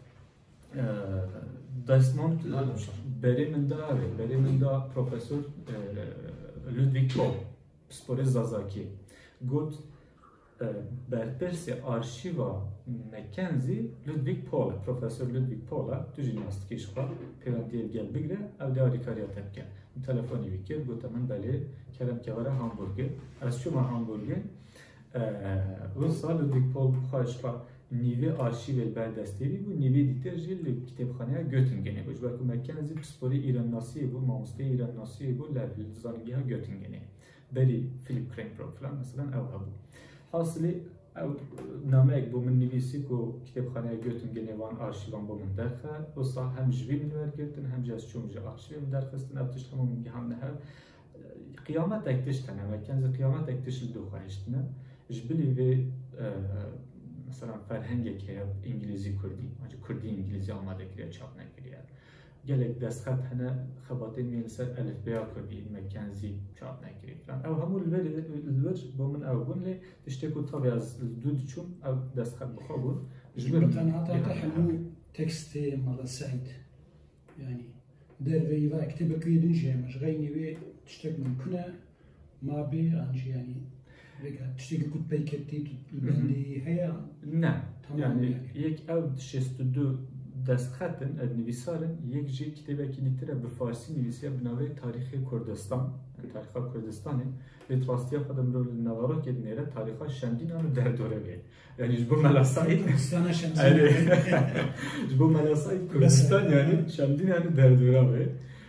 دستموند بری من دا بری من دا پروفسور لودویگ پول سپور زازاکی گفت برپرسی آرشیوا مکنزی لودویگ پول پروفسور لودویگ پول تو ژیمناستیکیش خواهد پیرانتیل گل بگیره او دیاری کاریا تبکه تلفنی بکر گفت من بله کردم که وره هامبورگر از شما هامبورگر اون سال لودویگ پول خواهش خواهد نیوه آرشیو بردستی بی بود نیوه دیترژی کتابخانه گوتینگنه بود و که مکنزی سپوری ایران ناسی بود ماموسته ایران ناسی بود لزانگی ها گوتینگنه بری فیلیپ کرینپرو فلان مثلا او هبو حاصلی او نامه اک بو من نویسی که کتابخانه گوتینگنه وان آرشیوان بو من درخه و سا هم جوی منور گرتن هم جاز چون جا آرشیو من درخستن او تشت همون میگه هم نه قیامت اکتشتنه مکنزی قیامت اکتشل دو خواهشتنه جبلی و مثلا فرهنگی که انگلیسی کردی، آنچه کردی انگلیسی آماده کردی چاپ نکردی. گلک دستخط هنر خباتین می‌نویسد الف بیا کردی مکنزی چاپ نکردی. او همون لول لول با من او بون لی تشتی کد طبعا از دود چون او دستخط بخوابون. مثلا حتی همون تکست مال سعید، یعنی در وی و اکتب کردن جمعش غینی و تشتی ممکنه ما بی آنچه یعنی تشتی که کد پیکتی بندی هیا نه یعنی یک او شست دو دستخطن از نویسارن یک جی کتابی که لیتره به فارسی نویسیه بنابرای تاریخ کردستان تاریخ کردستانه به راستی خودم رو نوارا که نیره تاریخ شمدین آنو در دوره بید یعنی جبو ملاسایی کردستان شمدین جبو ملاسایی کردستان یعنی شمدین آنو در دوره بید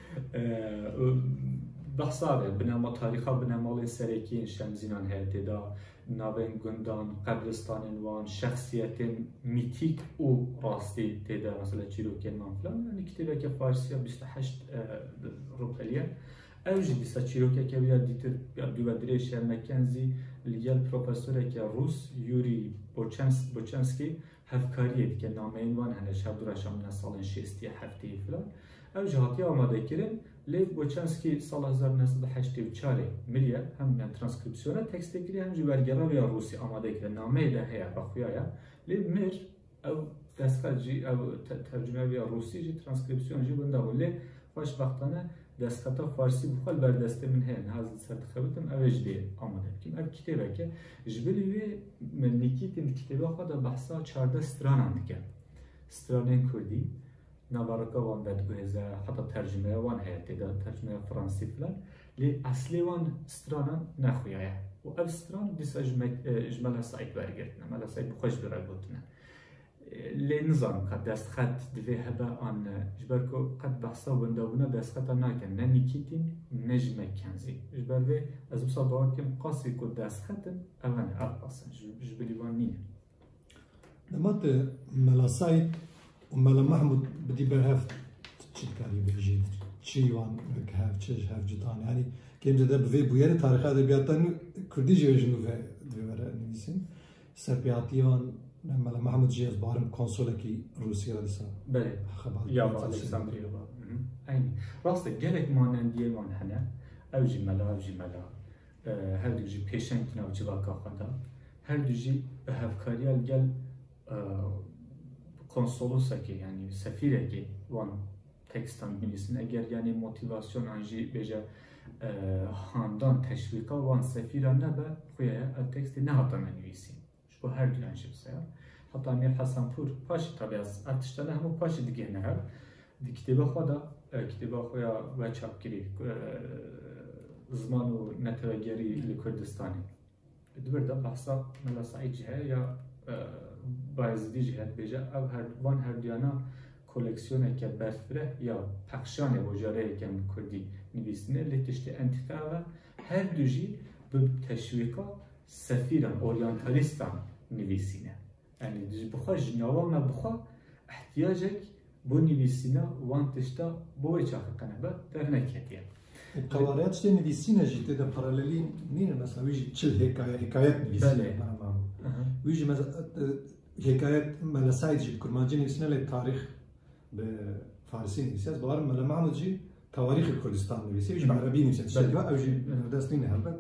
بحثاره بنام تاریخا بنامال سرکین شمزینان هیته دا ناوین گندان قبرستان وان شخصیت میتیک او راستی تیدا مثلا چیروکی نام فلان یعنی کتابی که فارسی بیست و هشت روپلیه اوجی بیست چیروکی که بیاد دیتر دو بدریش مکنزی لیگل پروفسوره که روس یوری بوچنسکی هفکاریه که نام این وان هنش هر دورش هم سال شصتی هفته فلان اوجی هاتی آماده کردن لی بوچنسکی سال هزار و نهصد و هشتاد و چهار میلیه هم من ترانسکریپسیون تکست گیری هم جوارگرا یا روسی آماده کرد نامه ده هیا بخویایا لی مر او دستخط جی او ترجمه یا روسی جی ترانسکریپسیون جی بنده ولی خوش وقتانه دستخط فارسی بخوال بردسته من هن هاز سرت خبرتم اوج دی آماده کیم اب کتابه که جبلی و من نیکیتیم کتابه خود بحثا چهارده ستران اندکه سترانین کردی نوارکا وان بدگوهزه حتی ترجمه وان هیتی دا ترجمه فرانسی فلان لی اصلی وان سترانا نخویه و اف ستران دیسا اجمالا سایت برگردنه مالا سایت بخوش برای بودنه لی نظام قد دست خط دوی هبه آن جبرکو قد بحثا وندابونا دست خطا ناکن نه نیکیتین نجمه کنزی جبروی از بسا باور کم قاسی کد دست خطن اوان اف باسن جبری وان نینه نمات مالا سایت ومالا محمود بدي بهاف تشكاري بيجي تشيوان كهاف تشج هاف جدان يعني كيم جدا بفي بوير تاريخ ادبياتن كردي جوجنو في دبر نيسين سربياتيان ملا محمد جیز بارم کنسول کی روسیه دیسا بله یا با الکساندریه با aynı rastı gerek manendiye man hene evji mela evji mela her duji peşenk navcı vaka khanda her duji hevkariyal gel konsolosa ki yani sefire ki van tekstan bilisin eğer yani motivasyon anji beja handan teşvika van sefira ne be xuya el teksti ne hatta menvisi bu her duyan şey ya hatta Mir Hasanpur paşi tabi az artışta ne hem paşi dige ne her kitaba xoda kitaba xoya ve çapkiri zmanu netevegeri li Kurdistani dibirda bahsa mela Said cihe ya Bayezidi cihet beja ev her van her diyana koleksiyona ke berfire ya pakşane bojare kem Kurdi nivîsine li tiştî entika ve her duji bu teşvika sefiran oryantalistan nivîsine yani duji bixwe jinava me bixwe ihtiyacek bu nivîsîna wan tişta bo wê çaxiqene be derneketiye. Qawariyat işte nivîsîne jî tê de paralelî nîne mesela wî jî çil hekaye hekayet nivîsîne wî jî hekayet mela Said jî kurmancî nivîsîne lê tarîx bi Farsî nivîsî ez barim mela Mahmud jî tawarîxê Kurdistan nivîsî wî jî bi Erebî nivîsî tiştekî ew jî dest nîne helbet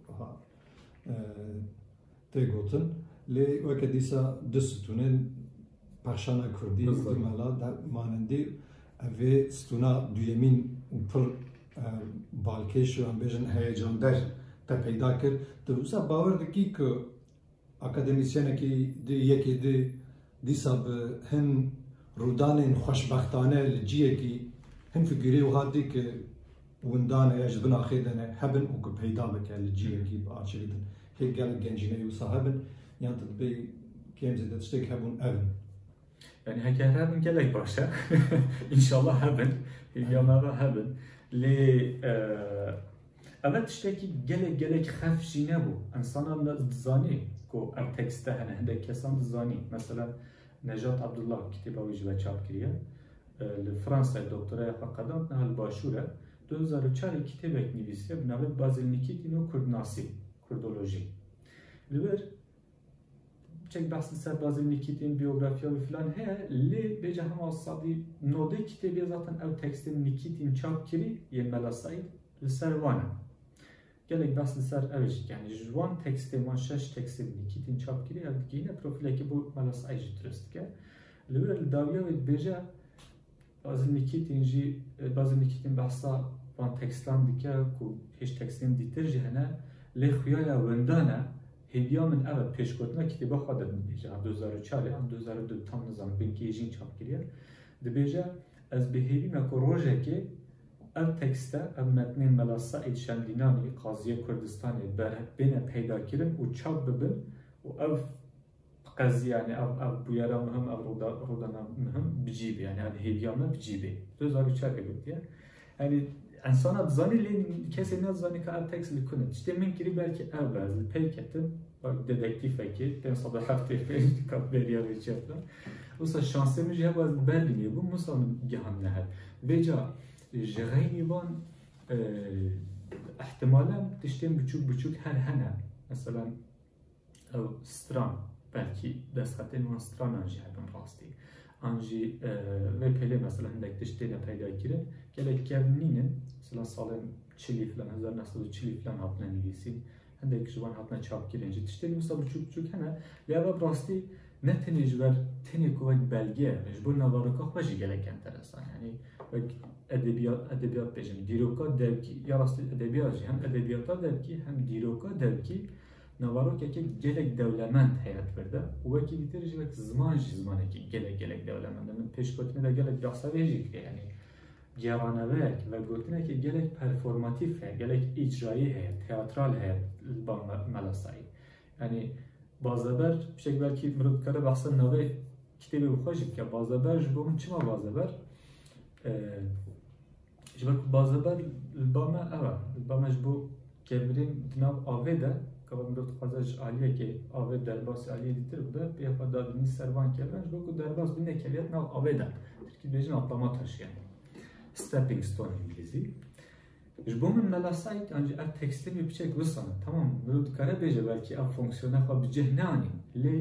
tê gotin lê weke dîsa du stûnên Paxşana Kurdî mela der manendî evê stûna duyemîn û pir balkêş û em bêjin heyecandar te peyda kir tu wisa bawer dikî ku akademisyenekî di yekê di dîsa bi hin rûdanên xweşbextane li ciyekî hin figürê wiha dî ki windan ya ji bin axê de ne hebin û ku peyda bike li ciyekî bi açî din hêk gelek gencîneyî wisa hebin yan tu dibê kêm zêde tiştek hebûn evin. Yani heker hebin gelek başa inşallah hebin hilyanava hebin lê evet tiştekî gelek gelek xef jî nebû insanan dizanî ku ev tekste hene hindek kesan dizanî mesela Nejat Abdullah kitêba wî ji ve çap kiriye li Fransayê doktoraya xwe qedan nihal başûr e du hezar û çarê kitêbek nivîsiye bi navê Bazilnîkîtîn û Kurdnasî Kurdolojî li wir çek bahsî ser Bazilnîkîtîn biyografiya wî filan heye lê bêje hema sadî nodê kitêbiye zaten ev tekstên Nîkîtîn çap kirî yên Mela Said li ser wan e gelek bahsî ser ev jî yani ji wan tekstên wan şeş tekstên Nîkîtîn çap kirî ev digihîne profilekî bu Mela Said jî durist dike li wir li dawiya wê dibêje Bazilnîkîtîn jî Bazilnîkîtîn behsa wan tekstan dike ku hêj tekstên dîtir jî hene lê xuyaya windan e hêviya min ev e pêşgotina kitêba xwe de dibêje du hezar û çarê an du hezar û du tam nizanim binkê jîn çap kiriye dibêje ez bihêvîme ku rojekê ev tekste ev metnên Mela Said Şemdînanî Qaziya Kurdistanê bêne peyda kirin û çap bibin û ev qezî yani ev ev bûyera mihim ev rodana mihim bicîbê yani ev hêviya me bicîbê du hezar û çarê gotiye yani insana dizanî lê kesê nezanî ka ev tekst li ku ne tiştê min kirî belkî ev be ez li pey ketim dedektîfekê tên sed û heftê pêj kat bêriya wê çêfla wisa şansê min jî heba ez li Berlînê bûm wisa min gihan neher vêca ji xeynî wan ihtimalen tiştên biçûk biçûk her hene mesela ew stran belkî destxetên wan stranan jî hebin rastî an jî vê pêlê mesela hindek tiştê ne peyda kirin gelek kevnînin mesela salên çilî filan hezar nehsed û çilî filan hatine nivîsîn hindek ji wan hatine çap kirin jî tiştên wisa biçûk biçûk hene lê ev rastî ne tenê ji ber tenê ku wek belge ji bo navarika xwe jî gelek enteresan yani wek edebiyat edebiyat bêjin dîroka devkî ya rastî edebiyat jî hem edebiyata devkî hem dîroka devkî navarokeke gelek dewlemend heye vir de û wekî dîtir jî wek ziman jî zimanekî gelek gelek dewlemend e min pêşgotinê de gelek behsavê jî kiriye yani geranevek ve gotinekî gelek performatîf heye gelek îcrayî heye teatral heye li ba Mela Said yani bazeber pişek belkî mirov dikare behsa navê kitêbê xwe jî bike bazeber ji bo min çima bazeber ji ber ku bazeber li ba me ew e li ba me ji bo kevirên di nav avê de kava mirov dixwaze ji aliyekê avê derbasî aliyê dîtir bibe pêya dadînî servan keviran ji bo ku derbas bîne keviyet nav avê de tirkî dibêjin atlama taşiyan stepping stone İngilîzî ji bo min Mela Said ancî ev tekstê wê biçek wisa tamam mirov dikare bêje belkî ev fonksiyona xwe bi cih neanîn lê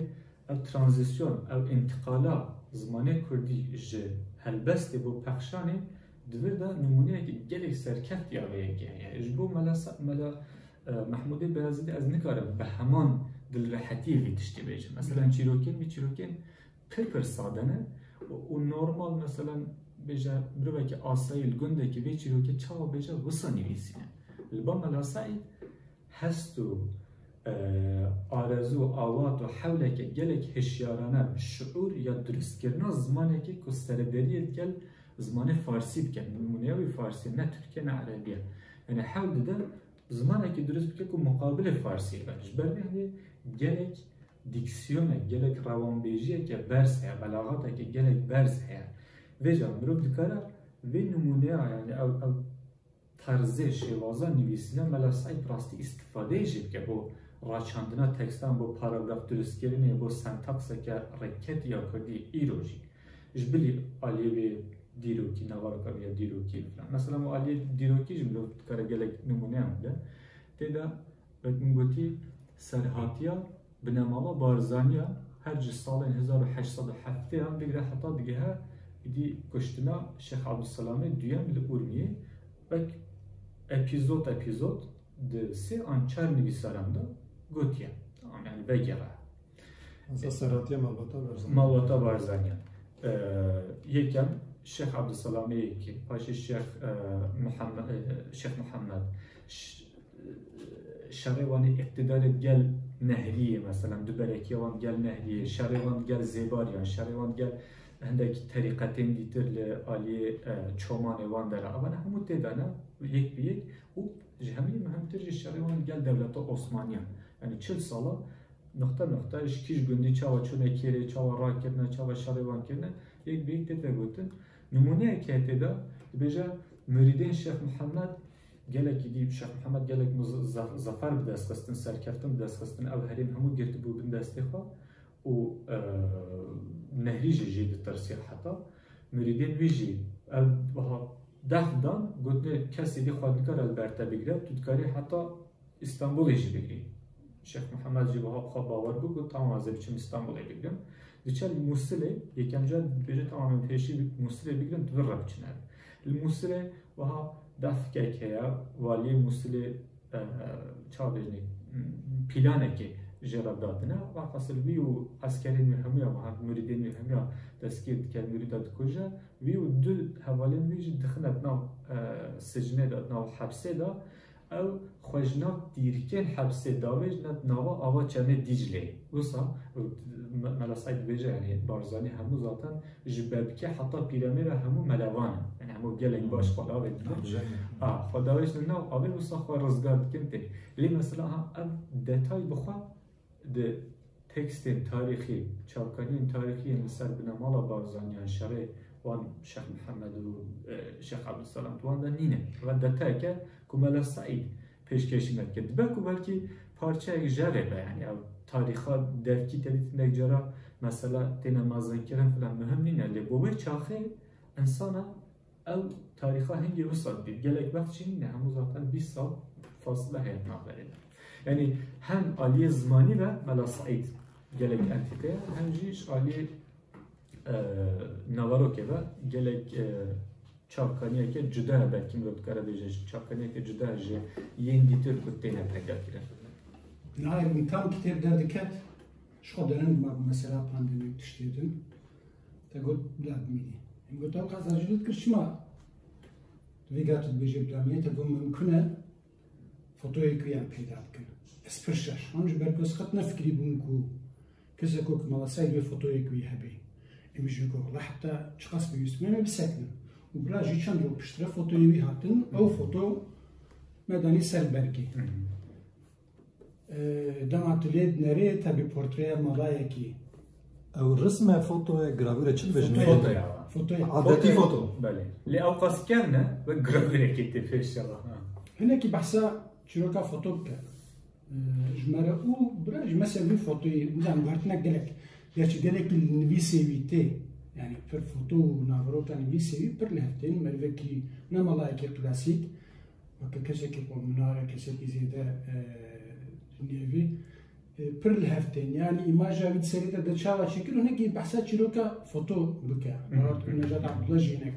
ev tranzisyon, ev intikala zimanê Kurdî ji helbestê bû pexşanê divir da numuneyekî gelek serkeft ya vê yekê heye. Ji bo mela mela Mehmûdê Beyazîdî ez nikarim bi heman dilrehetiyê vê tiştî bêjim. Mesela çîrokên wî çîrokên pir pir sade ne û normal mesela bêje mirovekî asayî li gundekî vê çîrokê çawa bêje wisa nivîsîne. Li ba Mela Saîd hest û arezû awat û hewleke gelek hişyarane şuur ya durustkirina zimanekî ku sereberiyê gel zimanê Farsî bike. Numuneya wî Farsî ne Tirkiye ne Erebiye. Yani hewl dide zimanekî durust bike ku muqabilê Farsî be. Ji ber vê gelek diksiyonek, gelek rawanbêjiyeke berz heye, belagateke gelek berz heye. Vêja mirov dikare vê numuneya yani ew ew tarzê şêwaza nivîsîne Mela Saîd rastî îstifadeyê jî bike bo raçandina tekstan bo paragraf durustkirinê bo sentakseke reket ya Kurdî îro jî. Ji bilî aliyê vê dîrokî nevarka ya dîrokî filan. Mesela o aliyê dîrokî jî mirov dikare gelek numuneyan bide. Têda wek min gotî serhatiya binêmala Barzaniya her ji salên hezar û heşt sed û hefteyan bigire heta digehe îdî kuştina Şeyx Abdüselamê duyem li Urmiyê wek epîzod epîzod di sê an çar nivîsaran da gotiye. Tamam yani vegere. Mesela serhatiya Malbata Barzaniya. Malbata Barzaniya. Yekem Şeyx Abdüselamê ki paşê Şeyx Muhammed Şeyx Muhammed şerêwanê iktidarê gel Nehriye mesela duberekiye wan gel Nehriye, şerêwan gel Zêbariyan, şerêwan gel hindekî terîqetên dîtir li aliyê çomanê wan de re. Evan hemû têda ne yek bi yek û ji hemî mehemtir jî şerêwan gel Dewleta Osmaniyan. Yani çil sala nokta nokta ji kîj gundî çawa çûne kêrê, çawa rakirine, çawa şerêwan kirine yek bi yek tê vegotin. Numuneyekê têda dibêje müridên Şeyx Muhammed gelekî dî Şeyx Muhammed gelek zafer bi dest xistin, serkeftin bi dest xistin, ev herêm hemû girtibû bin destê xwe û Nehrî jî jê ditirsiye heta müridên wî jî ev wiha def dan gotine kesê dî xwe dikare li ber te bigire, tu dikarî heta İstanbulê jî bigirî. Şeyx Muhammed jî wiha xwe bawer bû got tamam ez ê biçim İstanbulê bigirim. Diçe li Musilê yekem car dibêje tamamen pêşî Musilê bigirim divir re biçin ev. Li Musilê wiha defkek heye, valiyê Musilê çawa bêjnê planekê ji re dadine ve qasir wî û eskerên wî hemûya müridên wî hemûya destgîr dike mürîda dikuje wî û du hevalên wî jî dixine nav sijnê de nav hepsê de ew xwe ji nav dîrikên hepsê davê ji nava ava çemê Dicleyê. Wisa Mela Saîd dibêje yani Barzanî hemû zaten ji bebkê heta pîremêra hemû melevan in. Yani hemû gelek baş xwe davê didin. A xwe davê ji nav avê wisa xwe rizgar dikin tê. Lê mesela ev detay bixwe di tekstên tarîxî, çavkaniyên tarîxîyên li ser binêmala Barzaniyan şerê wan Şeyx Muhammed û Şeyx Abdüselam wan de nîne. Ve detayeke ku Mela Saîd pêşkêşî nedike. Dibe ku belkî parçayek jerê be yani ev tarîxa devkî telîtindek cara mesela têne mezinkirin filan mühim nîne. Lê bo wê çaxê insana ew tarîxa hingê wisa dît. Gelek vext jî nîne hemû zaten bîst sal fasile heye navberê de. Yani hem aliyê zimanî ve Mela Saîd gelek entîteye hem jî aliyê navarokê ve gelek çavkaniyeke cuda belkî mirov dikare bêje çavkaniyeke cuda ji yên dîtir ku têne peyda kirin. Nayê tam kitêb derdiket ji xwe derin mesela pandemîk tiştê din te got bila bimînî. Em got ew qas ajîl dikir çima vêga tu dibêje bila bimînî te got mimkûn e fotoyek wî em peyda bikin. Ez pir şaşman ji ber ku ez qet nefikirî bûm ku kesek ku Mela Saîd vê fotoyek wî hebe. Em jî got wala heta çi qas pêwîst me bisekinin. û bila jî çend rok piştre fotoyê wî hatin ew foto me danî ser bergê. Dema tu lê dinêrê te bir portreya malayekî. Ew risme fotoya gravûre çi dibêjin? Fotoya. Fotoya. Adetî foto. Belê. Lê ew qas kevne ve gravûrekê tê pêşeva. Hinekî behsa çîroka foto bike. Ji me re û bila ji me ser vî fotoyê nizam guhertinek gelek. Gerçi gelekî nivîsê wî tê. Yani pir foto û navaroka nivîsê wî pir li hev tên. Merivekî ne malayekê klasîk. Weke kesekî komûnar e kesekî zêde nêvî پر الهفتين يعني إيماجا بتسريتا دشاوا شكل هناك بحثات شروكا فوتو بكا مرات نجات عبد الله جينك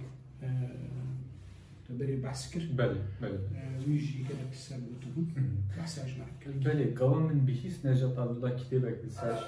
تبري بحث كر بله بله ويجي كذا كسر بتوهم بحثات معك بله قوام من بهيس نجات عبد الله كتابك بساش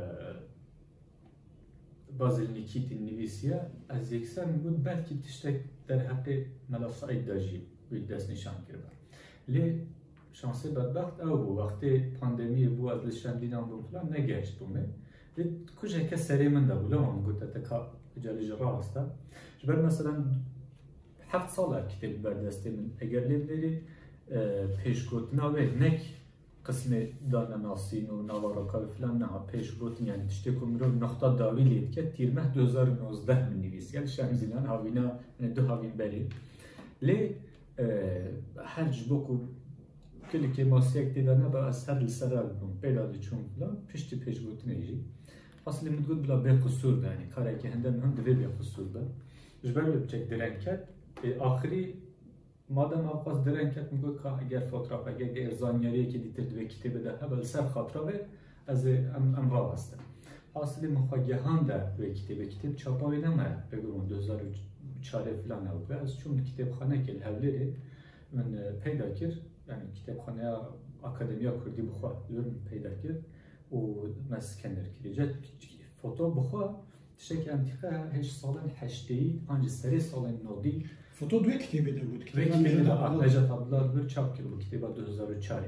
bazı nikitin nivisiye az yeksen بود belki tiştek در حق ملاسای داجی وی دست نشان کرد. لی شانس بدبخت او بو وقتی پاندمی بو از لشم دینام بو فلان نگشت بومه. لی کجا که سری من ده بوله من گفت تکا جالی جرا هستا. جبر مثلا هفت سال کتاب بردسته من اگر لی بری پیشگوتنا و نک قسم دانا ناسین و نوارکا فلان نه پیشگوتن یعنی تشتی کمرو نقطه داوی لید که تیرمه دو هزار و نوزده من نویس یعنی شمزیلان هاوینا دو هاوین بری لی هر جبوکو کلی که ماسیک دیدن با از هر لسرال بون پیدا چون فلان پشتی پیشگوتن ایجی اصلی مدگود بلا به قصور ده یعنی کاری که هندن هم دوی به قصور ده جبر بچک درنکت آخری مادام آقاس درنکت میگه که اگر فوتوگراف اگر ارزانیاری که دیتر دوی کتاب ده هبل سر خاطره از ام ام راست اصلی مخاگهان ده دوی کتاب کتاب چاپاوی نمه بگم دو هزار و چهار فلان بود از چون کتابخانه که الهولی من پیدا کرد یعنی کتابخانه اکادمیا کردی بخواه لرم پیدا کرد و مسکنر کرد فوتو بخواه تشک انتقا هش سالن هشتی آنج سری سالن نودی فوتو دوی کتابی ده بود دوی کتابی ده نجات عبدالله بر چاپ کرد و کتابا دو هزار و چهار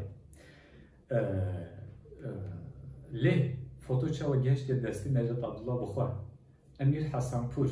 لی فوتو چاوا گشت دستی نجات عبدالله بخواه امیر حسن پور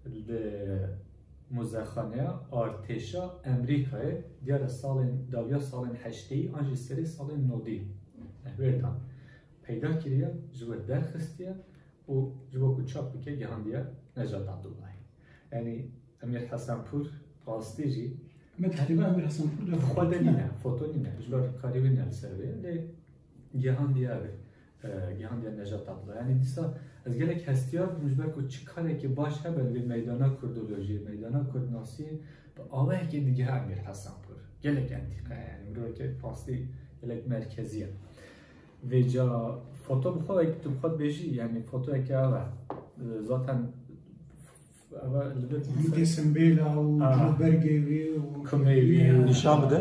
مزخانه ارتشا امریکای دیار سالن داویا سالن هشتی آنجی سری سالن نودی نهبردان پیدا کردیا جوه درخستیا و جوه کو چاپ بکه گهاندیا نجات عبدالله یعنی امیر حسن پور راستیجی ما تقریبا امیر حسن پور ده خود نینه فوتو نینه جلو کاری وی نلسره لی گهاندیا اوه گهاندیا نجات عبدالله یعنی دیسا از گلک هستیار مجبور کو چی کاری که باش هبل به میدانا کردولوژی میدانا کردناسی با آوه که دیگه امیر حسن پور گلک انتیقه یعنی مروی که پاستی گلک مرکزیه و جا فوتو بخواه اگه تو بخواد بیجی یعنی فوتو اگه آوه ذاتن ویدی سنبیلا و برگیوی و کمیوی نشان بده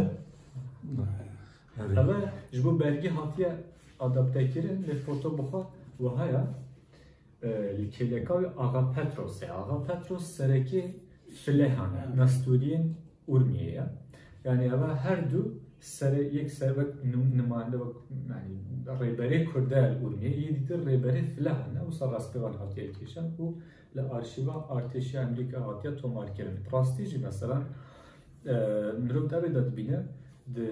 اوه جبو برگی هاتیه آدابته کرن به فوتو بخواه و هایا لیکیلکاوی آقا پتروسه آقا پتروس سرکی فلهانه نستورین ارمیه یعنی اوه هر دو سر یک سر نماینده و یعنی ریبری کرده ارمیه یه دیتر ریبری فلهانه و سر راسپیوان هاتیه کشن و لارشیوا ارتشی امریکا هاتیه تومار کردن پراستیجی مثلا مروب داره داد بینه ده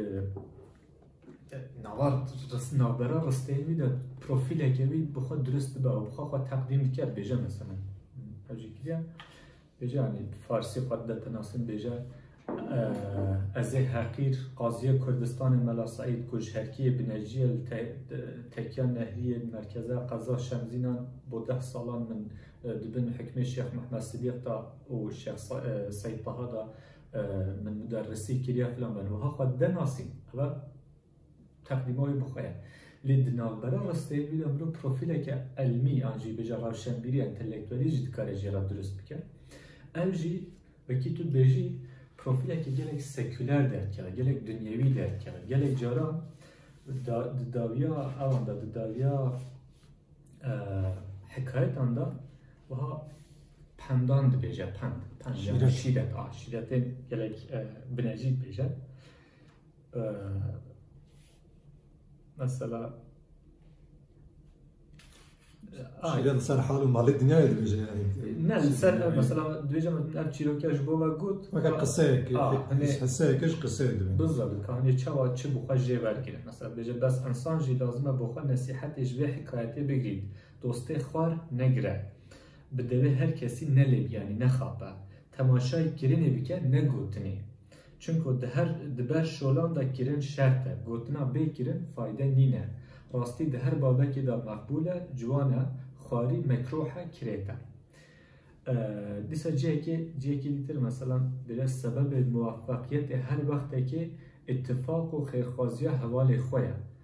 نوار نابرا رستهمی ده پروفیل اگهوی بخواد درست با و بخواد خواهد تقدیم کرد بیجه مثلا اوجی کردیم بیجه یعنی فارسی خواهد ده تناسیم بیجه از حقیر قاضی کردستان ملا سعید گوشهرکی بنجی تکیان نهری مرکزه قضا شمزینان با ده سالان من دبن حکم شیخ محمد صدیق دا و شیخ سعید طه دا من مدرسی کریا فلان بن و ها خواهد ده ناسیم و تقدیمای بخواه لید نابرا راسته بیده امرو پروفیله که علمی آنجی بجا روشنبیری انتلیکتوالی جید کار جیرا درست بکن امجی وکی تو بجی پروفیله که گلک سکولر درد کرد گلک دنیوی درد کرد گلک جارا داویا اوان دا داویا حکایت آندا و ها پندان ده بیجه پند پند شیرت آه شیرت گلک بنجید بیجه مثلا شيرين صار حاله مال الدنيا يدرج يعني نه سر مثلا دویجه من چیروکش بو و گوت ما كان قصه حسه كش قصه دبن بالضبط كان چوا چه بخوا جبر کنه مثلا بجه بس انسان جی لازمه بخوا نصیحتش و حکایتی بگید دوسته خوار نگره بدوه هر کسی نلب یعنی نخوابه تماشای گرینه بکه نگوتنی چونکه ده هر دبر شولان دا کرن شرطه گوتنا بی کرن فایده نینه راستی ده هر بابکی دا مقبوله جوانه خواری مکروحه کریتا دیسا جه که جه که دیتر مثلا بلا سبب موفقیت هر وقته که اتفاق و خیرخوازی حوال خواه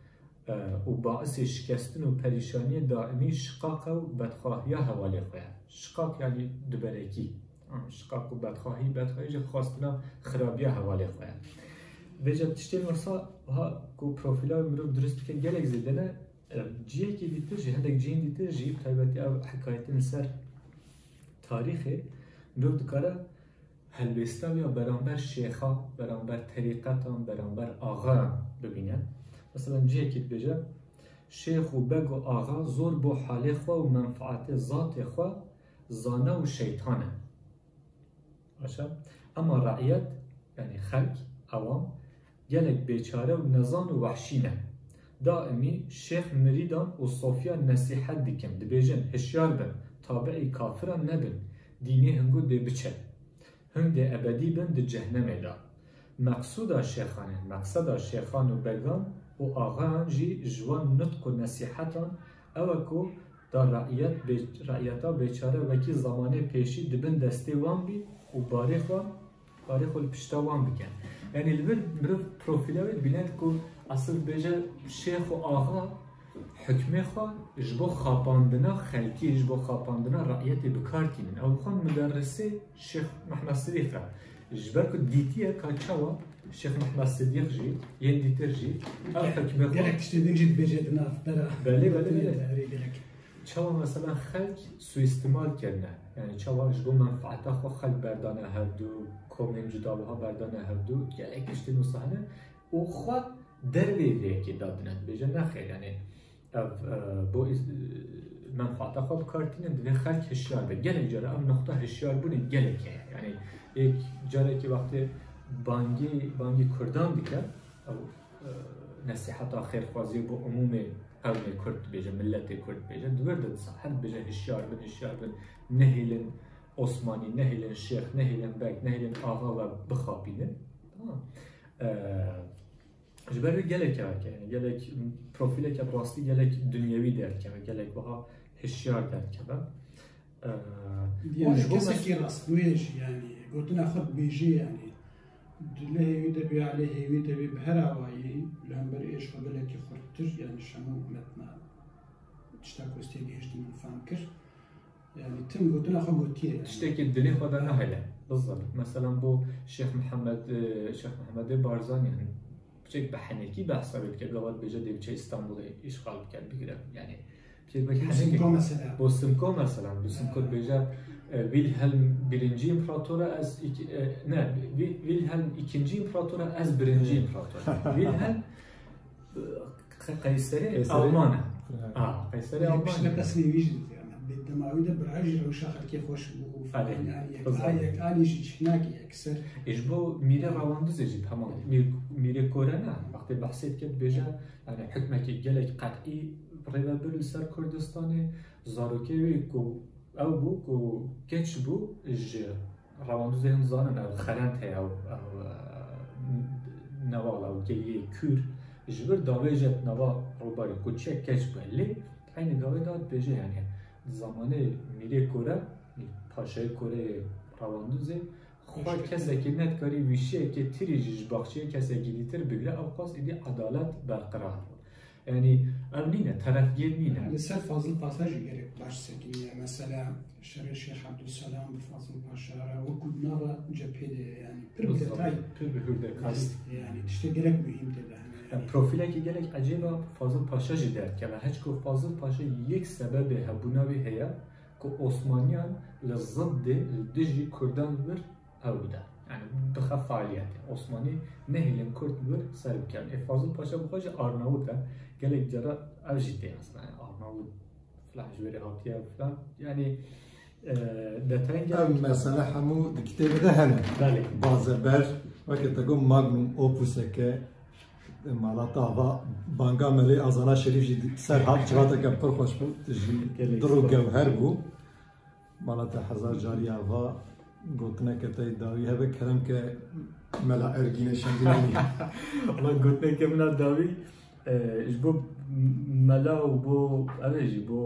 و باعث شکستن و پریشانی دائمی شقاق و بدخواهی حواله خواه. شقاق یعنی دبرکی، شقاق و بدخواهی بدخواهی جه خواستنا خرابی حواله خواه. ویجا تشتی مرسا ها کو پروفیلا مروف درست که گلک زیدنه جیه که دیتر جی هندک جین دیتر جی تایبتی او حکایتن سر تاریخی مروف دکاره هلوستا یا برانبر شیخا، برانبر طریقتان، برانبر آغا ببینن. مثلا جیه که بجه شیخ و بگ و آغا زور بو حاله خواه و منفعت ذات خواه زانه و شیطانه. باشه؟ اما رعیت یعنی خلق عوام گلک بیچاره و نزان و وحشینه. دائمی شیخ مریدان و صوفیان نصیحت دیکم دبیجن هشیار بن تابعی کافران نبن دینی هنگو دی بچه هنگ دی ابدی بن دی جهنم دا. مقصود شیخانه مقصد شیخان و بگان و آغان جی جوان نطق و نصیحتان اوکو دا رعیت بی رعیتا بیچاره وکی زمانه پیشی دبن دسته وان بی و باری خواه باری خواه پشتا وان بکن. یعنی البر مروف پروفیلاوی بینید که اصل بیجه شیخ و آغا حکمه خواه جبو خاپاندنا خلکی جبو خاپاندنا رعیت بکارتینن. او خواه مدرسه شیخ محمد صدیقه جبر که دیتیه که چاوا شیخ محمد صدیق جی ین دیتر جی او حکمه خواه گلک تشتیدین جید بیجه دناف برا بله بله بله چاوا مثلا خلق سو استعمال کرنه یعنی چاوا جبو منفعتا خواه خلق بردانه هر دو کومن جداوها بردانه هر دو گلک تشتی نصحانه و خواه دروی لیکی دادنه بیجه نخیر یعنی با منفعت خواب کارتینه دوی خلق هشیار به گلک جاره ام نقطه هشیار بونه گلکه یعنی یک جاره که وقتی بانگی بانگی کردان دیکن او نصیحت آخر خوازی با عموم قوم کرد بیجه ملت کرد بیجه دویر داد صحت بیجه هشیار بن هشیار بن نهیلن عثمانی نهیلن شیخ نهیلن بک نهیلن آقا و بخابینه تمام جبر گلک که یعنی گلک پروفیل که راستی گلک دنیوی درد که گلک بها هشیار درد که يعني كسكي راس ويش يعني قلت ناخذ بيجي يعني دله يدبي عليه يدبي بهراوي لهم بريش قبلك يخرجتر يعني شمو متنا تشتاكو استيجي هشتم الفانكر يعني تم قلت ناخذ قلتيه تشتكي الدليل خذ نهله بالضبط مثلا بو شيخ محمد شيخ محمد بارزان يعني بچه بحنکی بحث بود که گواد بجا دیوچه استانبول اشغال کرد بگیره یعنی که بحنکی با سمکو مثلا با سمکو بجا ویلهلم birinci امپراتور از نه ویلهلم ikinci امپراتور از birinci امپراتور ویلهلم قیصری آلمانه آه قیصری آلمانه بس نویج بالدماوي ده برعجل وشاخد كيف خوش يعني يك عاليش هناك يكسر اجبو ميري راواندز يجيب همان ميري كورانا وقت بحثيت كده بيجا يعني حكمك جلك قطعي ريبا بر سر كردستاني زاروكي كو او بو كو كيتش بو اج راواندز هم زانن او خرنت هي او او نوال او جي كور اجبر داويجت نوا روباري كو تشيك كيتش بلي عين داوي داد بيجا يعني زمانه میره کره پاشای کره رواندوزه خواه کسی که ندکاری ویشیه که تیریجش باخچه کسی که دیتر بگیره او قاس ایدی عدالت برقرار بود یعنی او نینه طرفگیر نینه لسه فاضل پاساجی گرک باش سکنیه مثلا شرع شیخ عبدالسلام بفاضل پاشاره و کدنا و جبهده یعنی پر بهتای پر بهتای یعنی تشتی گرک مهم ده پروفیلی که گلک عجیبه فاضل پاشا جی درد که و هیچ که فاضل پاشا یک سبب هبوناوی هیا که عثمانیان لضد دجی کردان بر هوده یعنی بخف فعالیت عثمانی نهیلن کرد بر سرب کرد فاضل پاشا بخواهش آرناوت گلک جرا اوجیده اصلا آرناوت فلاش بری هاتیه فلان یعنی ام مثلا همو کتاب ده هنه بازه بر وقت تقوم ماگنوم اوپوسه که مالات هوا بانگا ملی ازانا شریف جی سر هات جواتا که پر خوش بود جی درو گوهر بو مالات هزار جاری هوا گوتنه که تای داوی هبه کرم که ملا ارگینه شنگیانی والله گوتنه که ملا داوی جبو ملا و بو اوه بو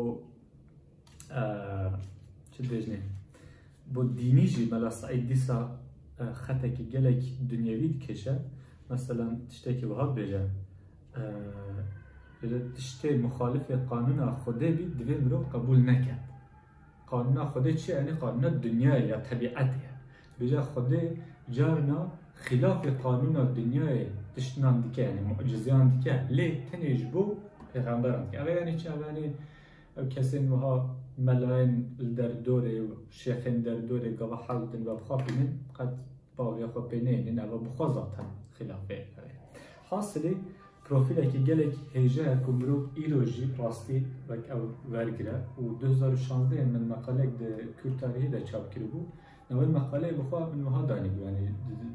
چه دیجنه بو دینی جی ملا سعید دیسا خطه که گلک دنیاوی کشه مثلا تشتكي وهاب بيجا تشتی مخالف قانون خدا بی دوی مرو قبول نکرد. قانون خدا چیه؟ یعنی قانون دنیا یا طبیعته. بجا خدا جارنا خلاف قانون دنیا تشتنان دیگه یعنی معجزان دیگه لی تنیج بو پیغمبران که اوه یعنی چه؟ اوه یعنی کسی نوها ملاین در دوره و شیخین در دوره گوه حلتن و بخوابینن قد باوی خواب بینین اوه بخوازاتن خلافه حاصلی پروفیل که گلک هیجه کمرو ایروژی راستی وک او ورگره و دو هزار و شانزده من مقاله ده کور تاریخی ده چاپ کرده بود نوال مقاله بخواه من مها دانی بود یعنی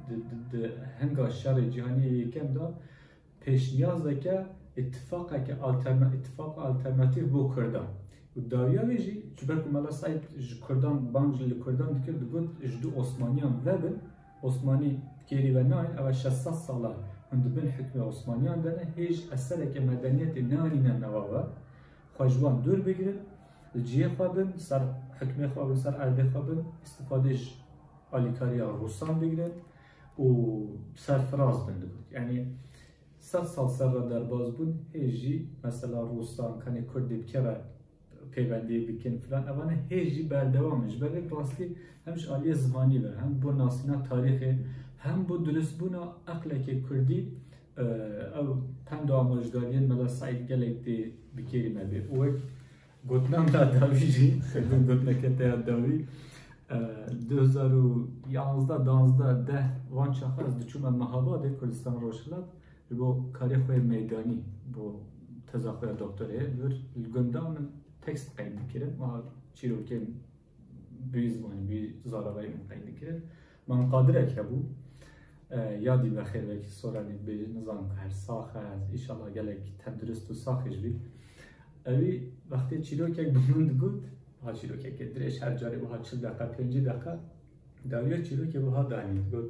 هنگا شر جهانی یکم دا پیش نیاز ده که اتفاق که اتفاق آلترناتیو بو کردن و داویا ویجی چون که مالا سایت کردان بانج لکردان دیگر دگود جدو عثمانیان وبن عثمانی کیری و ناین اول شصت ساله هند بن حکم عثمانیان دنه هیچ اثر که مدنیت نانی ننوابه خواجوان دور بگیرن جیه خوابن سر حکم خوابن سر عربه خوابن استفادهش آلیکاریا روسان بگیرن و سرفراز بنده بود یعنی صد سال سر را در باز بود هیچی مثلا روسان کنی کردی بکره پیوندی بکن فلان اوانه هیچی بردوامش بله راستی همش آلی زمانی بره هم بو ناسینا تاریخی هم بو درست بونا اقلا که کردی او پند و آماجدارین ملا سعید گلک دی بکیری مبیر او گوتنام دا داوی جی خیلی گوتنه که تیاد داوی دو هزار و یازده دانزده ده وان شاخه از دچوم مهاباد کردستان روشلات بو کاری خوی میدانی بو تزاخوی دکتره ور گندام تکست قید کرد ما چیرو که بیزمانی بی زارابای من قید کرد من قادره که بو یادی بخیر وکی سورانی به نظام که هر ساخه از ایشالله گلک تندرست و ساخش بی اوی وقتی چیرو که بموند گود ها چیرو که درش هر جاری بها چل دقیقه پنجی دقیقه داویا چیرو که بها دانید گود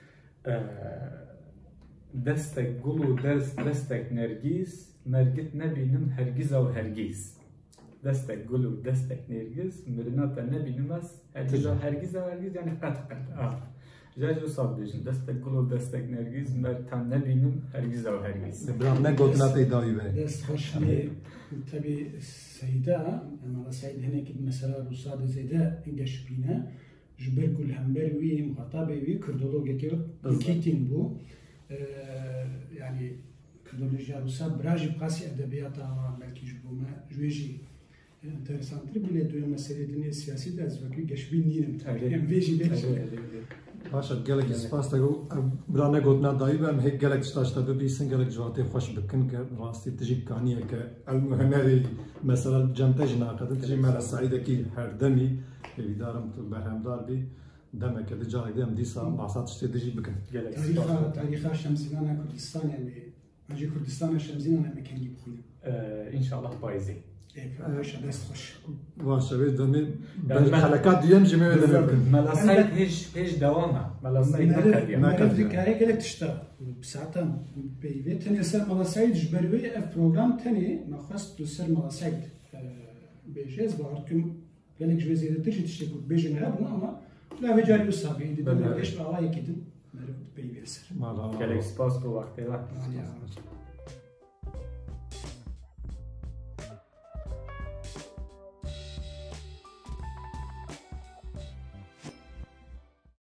دستک گل و دست دستک نرگیز مرگت نبینم هرگیز و هرگیز دستک گل و دستک نرگیز مرنات نبینم از هرگیز و هرگیز و هرگیز یعنی قط قط آه جاج و صاحب دیجن دستک گل و دستک نرگیز مرتان نبینم هرگیز و هرگیز برام نگوت ناتی دایی به دست خوشی تبی سیدا اما سعید هنه که مثلا روساد زیده انگش بینه جبر کل همبر وی مخاطبه وی کردولوگه که کیتین بو يعني كردولوجيا روسا براجي بقاسي ادبيات ملكي جبوما جويجي انترسانتري بلي دوما مسألة الدنيا السياسية داز وكي كشبين نينم ام فيجي بيش باشا گلک سپاس دارو برا نگوت ندایی بهم هیچ گلک شتاشته ببیسن گلک جواتی خوش بکن که راستی تجی کانیه که علم هنری مثلا جمتج ناقد تجی مرا سعیده کی هر دمی بیدارم تو برهمدار بی دمه که دجای دم دیسا بحثات شتی تجی بکن تاريخ تاريخ شمسينانا كردستان يعني اجي كردستان شمسينانا مكاني بخونم ان شاء الله بايزي باشه دست خوش باشه بید دمی حلقات دیگه میشه میدونم ملاسایت هیچ هیچ دوامه ملاسایت نکردیم نکردیم کاری گلک تشتا ساعتا بیوی تنی سر ملاسایت جبروی اف پروگرام تنی نخواست دو سر ملاسایت بیشیز باید کم گلک جوی زیاده ترشی تشتی بود بیشی نهبون اما لا بجاری وصابی دیدم ایش به آقای کدیم مرد بیوی سر گلک سپاس به وقتی وقت